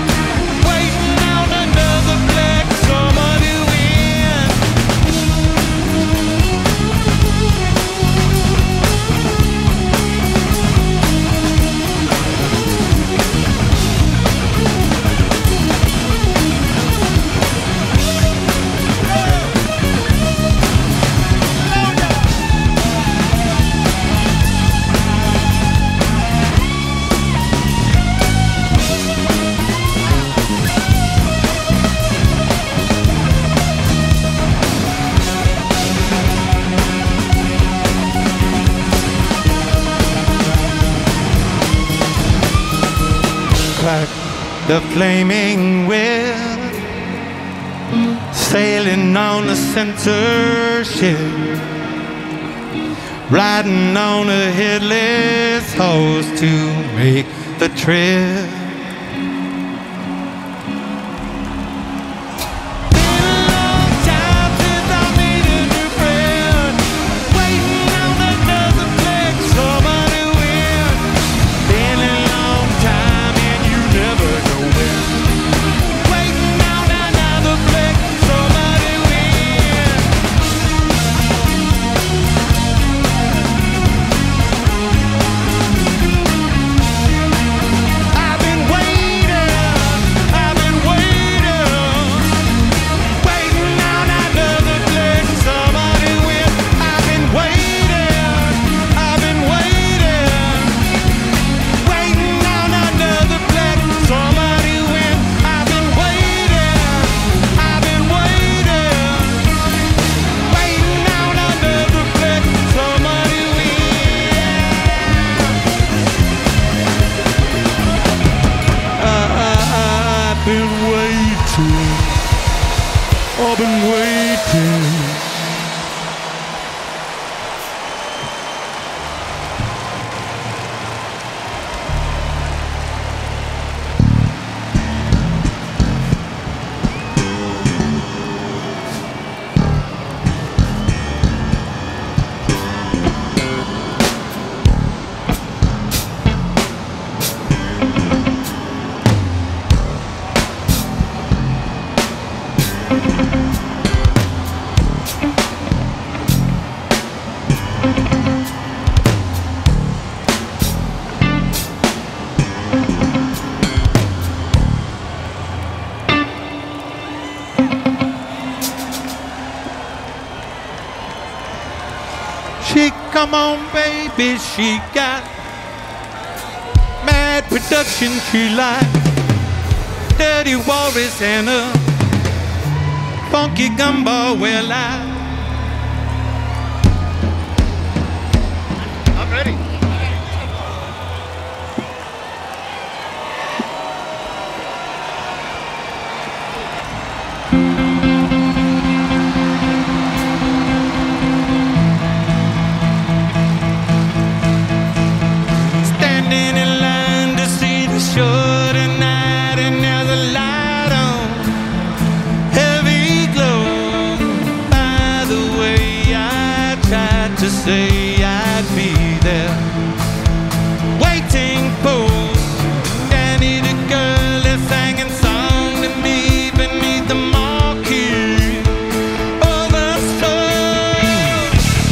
The flaming wheel sailing on a censorship, riding on a headless horse to make the trip. I've been Come on, baby, she got mad production. She like dirty walrus and a funky gumball. Well, I I'm ready. standing in line to see the show tonight, and there's a light on, heavy glow. By the way, I tried to say I'd be there, waiting for Danny the girl that's singing song to me beneath the marquee of the sun.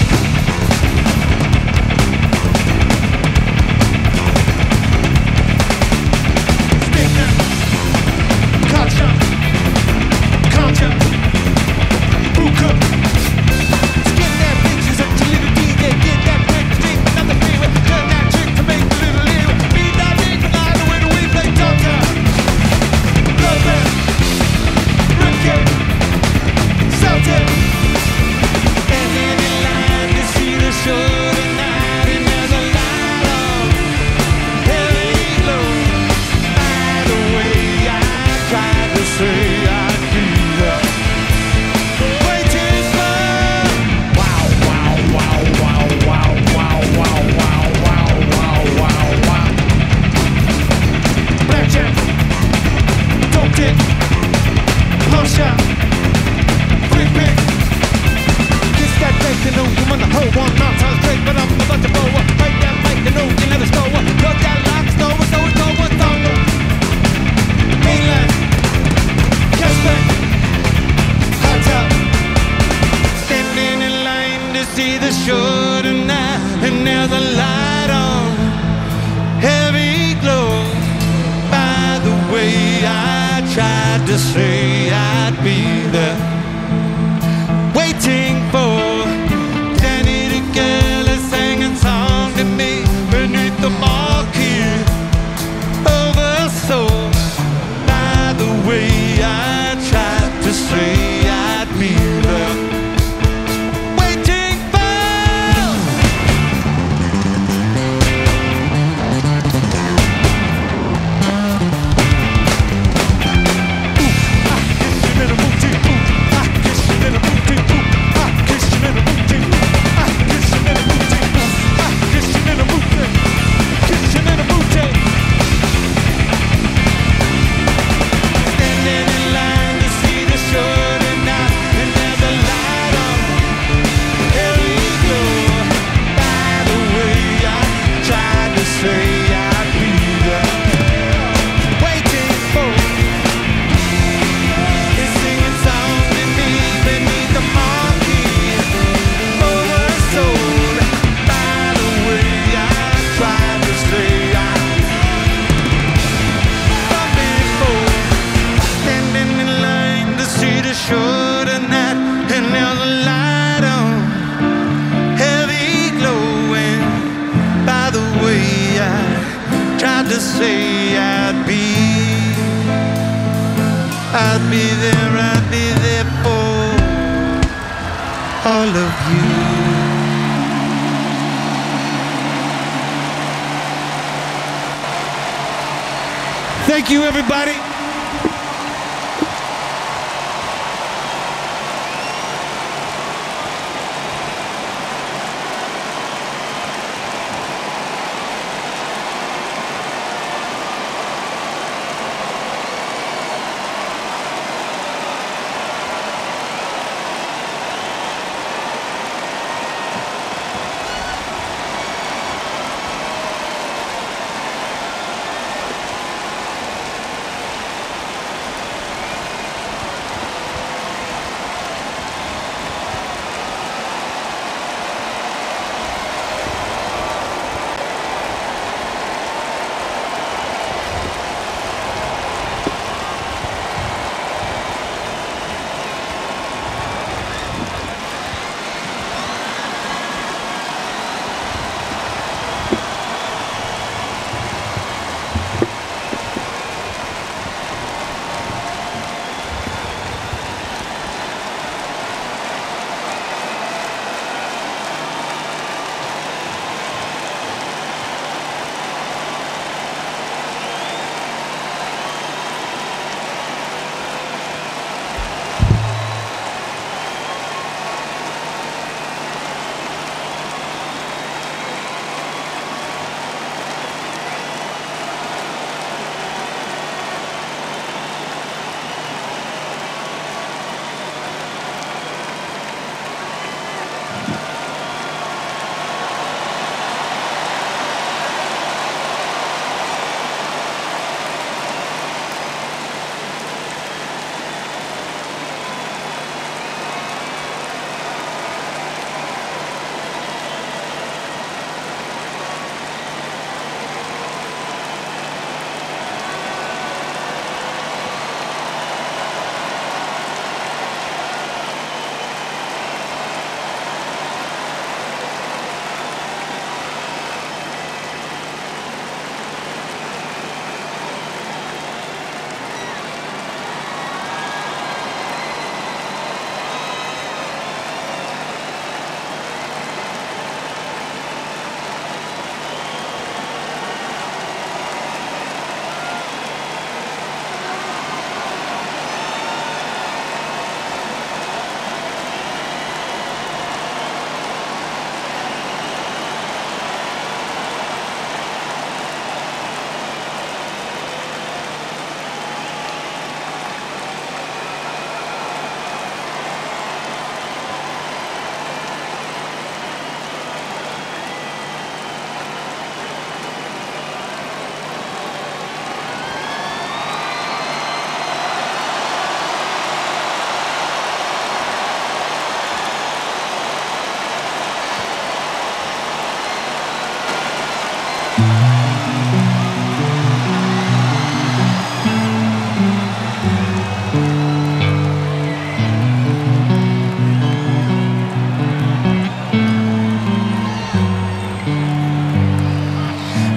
Sticker, culture, culture, hookah. Skip that pictures up to little D J, get that quick stick, nothing freeway, turn that trick to make the little leeway. Beat that big line the way the we play doctor. Love it, ribcage, Celtic. Standing in line to see the show tonight, and there's a light on, heavy glow. By the way, I tried to say I'd be there, waiting for. Wow, wow, wow, wow, wow, wow, wow, wow, wow, wow, wow, wow. Blackjack, dope dick, pump shot, quick pick. Kiss that back, you know you wanna hold one nine times straight, but I'm about to blow up. Break that mic, you know you never stole up. Got that lock, stole it, so it's over, thunder. Mainland, cash back, hot top. Standing in line to see the show tonight, and there's a light on, heavy glow. By the way, I tried to say I'd be there, waiting for Danny the girl that's singing song to me beneath the marquee of a soul. By the way, I tried to say I'd be there, waiting for. Standing in line to see the show tonight, and there's a light on, heavy glow. By the way, I tried to say I'd be there, waiting for. It's singing songs to me beneath the marquee of a soul. By the way, I tried to say I'd from before. Standing in line to see the show tonight, and there's a light on, heavy glowing. By the way, I tried to say I'd be, I'd be there, I'd be there for all of you. Thank you, everybody.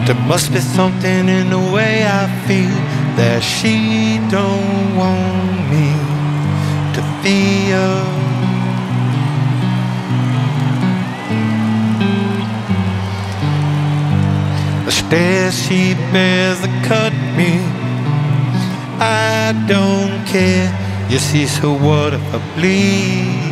There must be something in the way I feel that she don't want me to feel. The stairs she bears to cut me, I don't care. You see, so what if I bleed?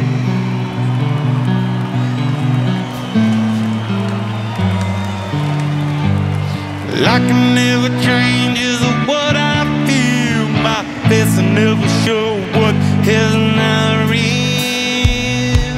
I can never change is what I feel. My face will never show what is not real.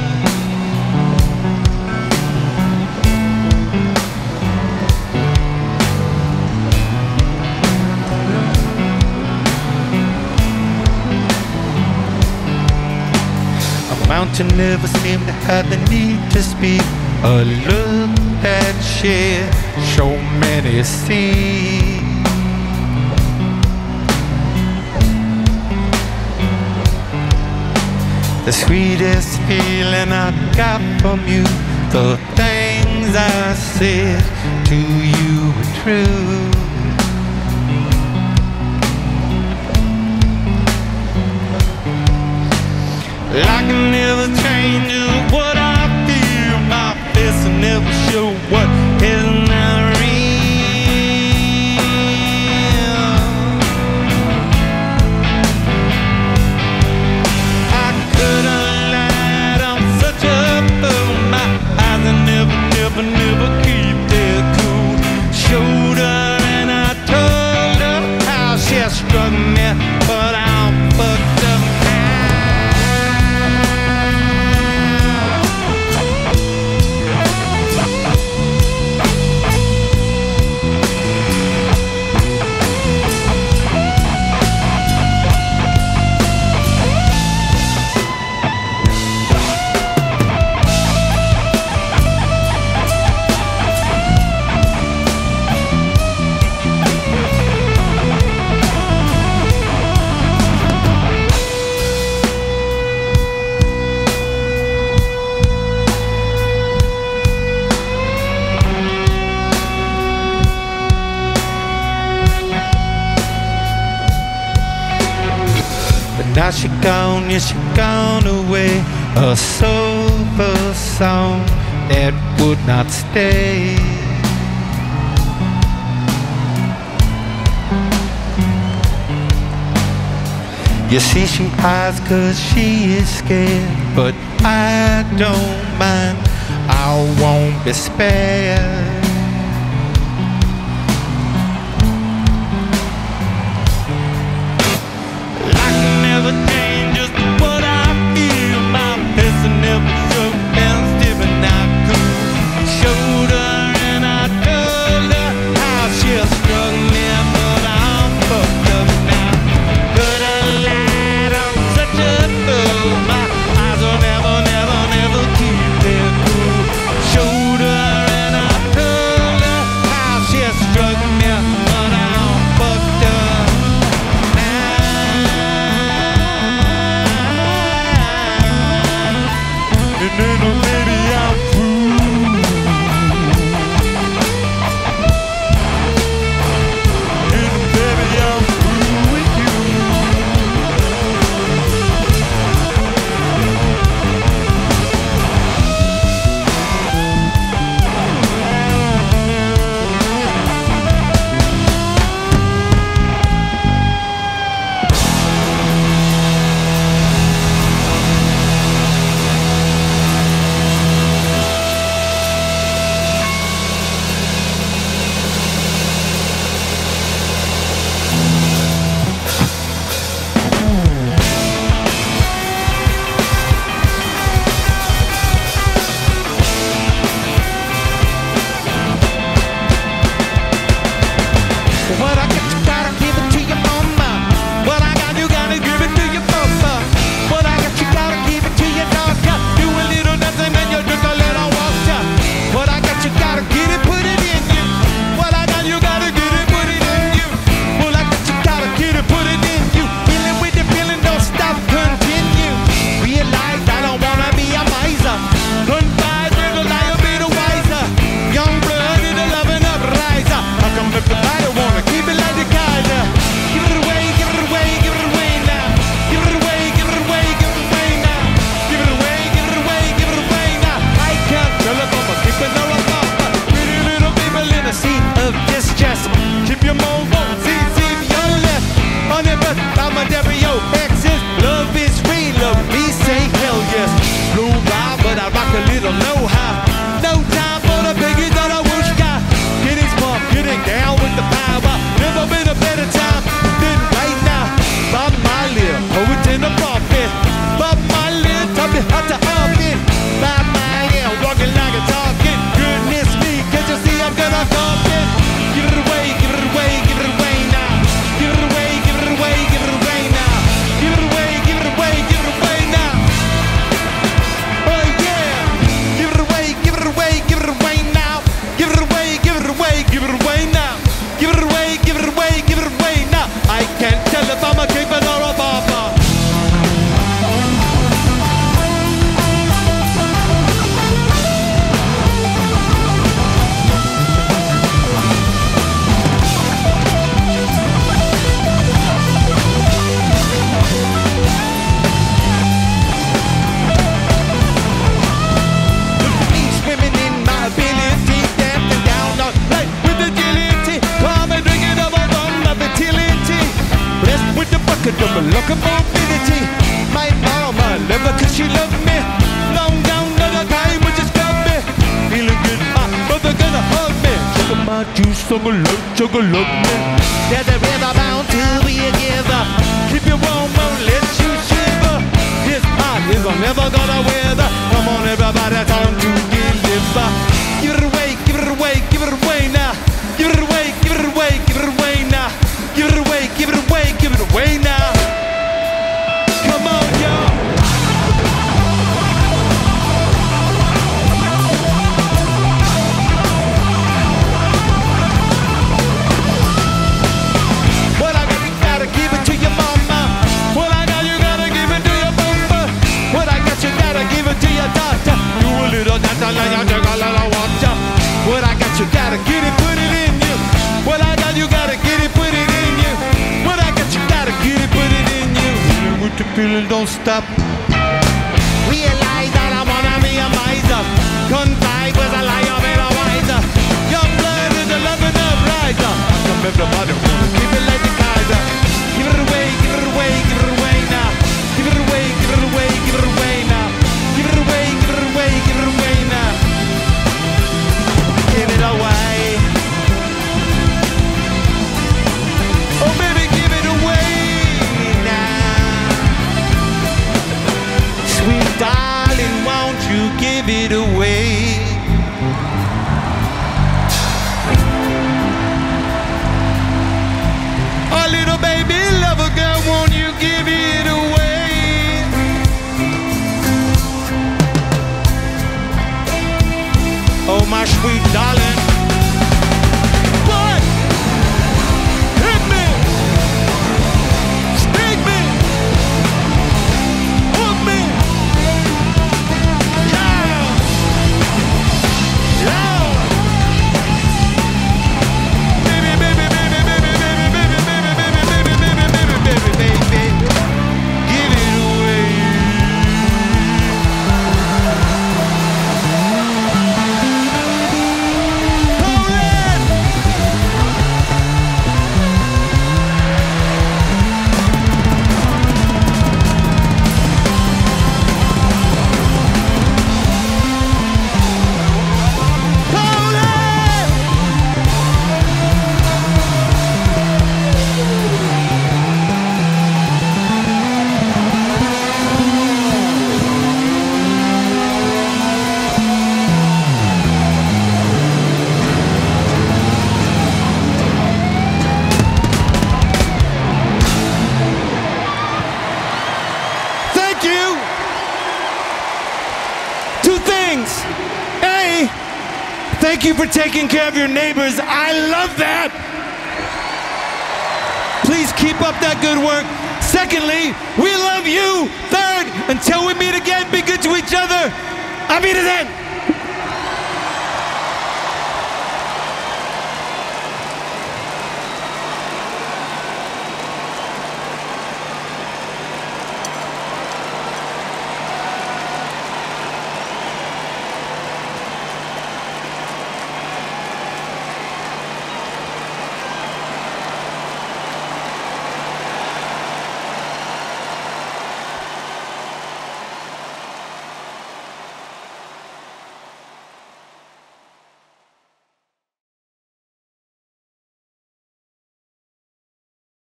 A mountain never seemed to have the need to speak. A look that shared so many seas. The sweetest feeling I got from you, the things I said to you were true. I can never change what I feel. My face will never show what is not real. I could have lied, I'm such a fool. My eyes will never, never, never keep their cool. Showed her and I told her how she struck me, but I'm fucked up. Now she gone, yeah, she gone away. A sober song that would not stay. You see, she hides cause she is scared, but I don't mind, I won't be spared. Never change just what I feel. My face will never show and still but not cool. Showed her and I told her how she struck me, but I'm fucked up now. Could have lied, I'm such a fool. My eyes will never, never, never keep their cool. Showed her and I told you some love, sugar love me. There's a river bound to be a giver. Keep you warm, won't let you shiver. This hot is never gonna weather. Come on, everybody, time to deliver. Give it away, give it away, give it away now. Give it away, give it away, give it away now. Give it away, give it away, give it away now. Come on, y'all. What I got, you gotta give it to your mama. What I got, you gotta give it to your mama. What I got, you gotta give it to your daughter. You a little daughter, like you drink a lot of water. What I got, you gotta get it, put it in you. What I got, you gotta get it, put it in you. What I got, you gotta get it, put it in you. Feeling with the feeling, don't stop. Realize that I wanna be a miser. Confide with a liar, made a wiser. Young blood is the loving of riser. Come everybody, keep it like the Kaiser. Give it away, give it away, give it away now. Give it away, give it away, give it away now. Give it away, give it away, give it away now. Give it away. Oh baby, give it away now. Sweet darling, won't you give it away? Oh little baby lover girl, won't you give it away? Oh my sweet darling. What? Hit me. Speak me. Hook me. Yeah. Yeah. Baby, baby, baby, baby, baby, baby, baby, baby, baby, baby, baby, baby, baby. Give it away. Thank you. Two things. A, thank you for taking care of your neighbors. I love that. Please keep up that good work. Secondly, we love you. Third, until we meet again, be good to each other. Auf Wiedersehen.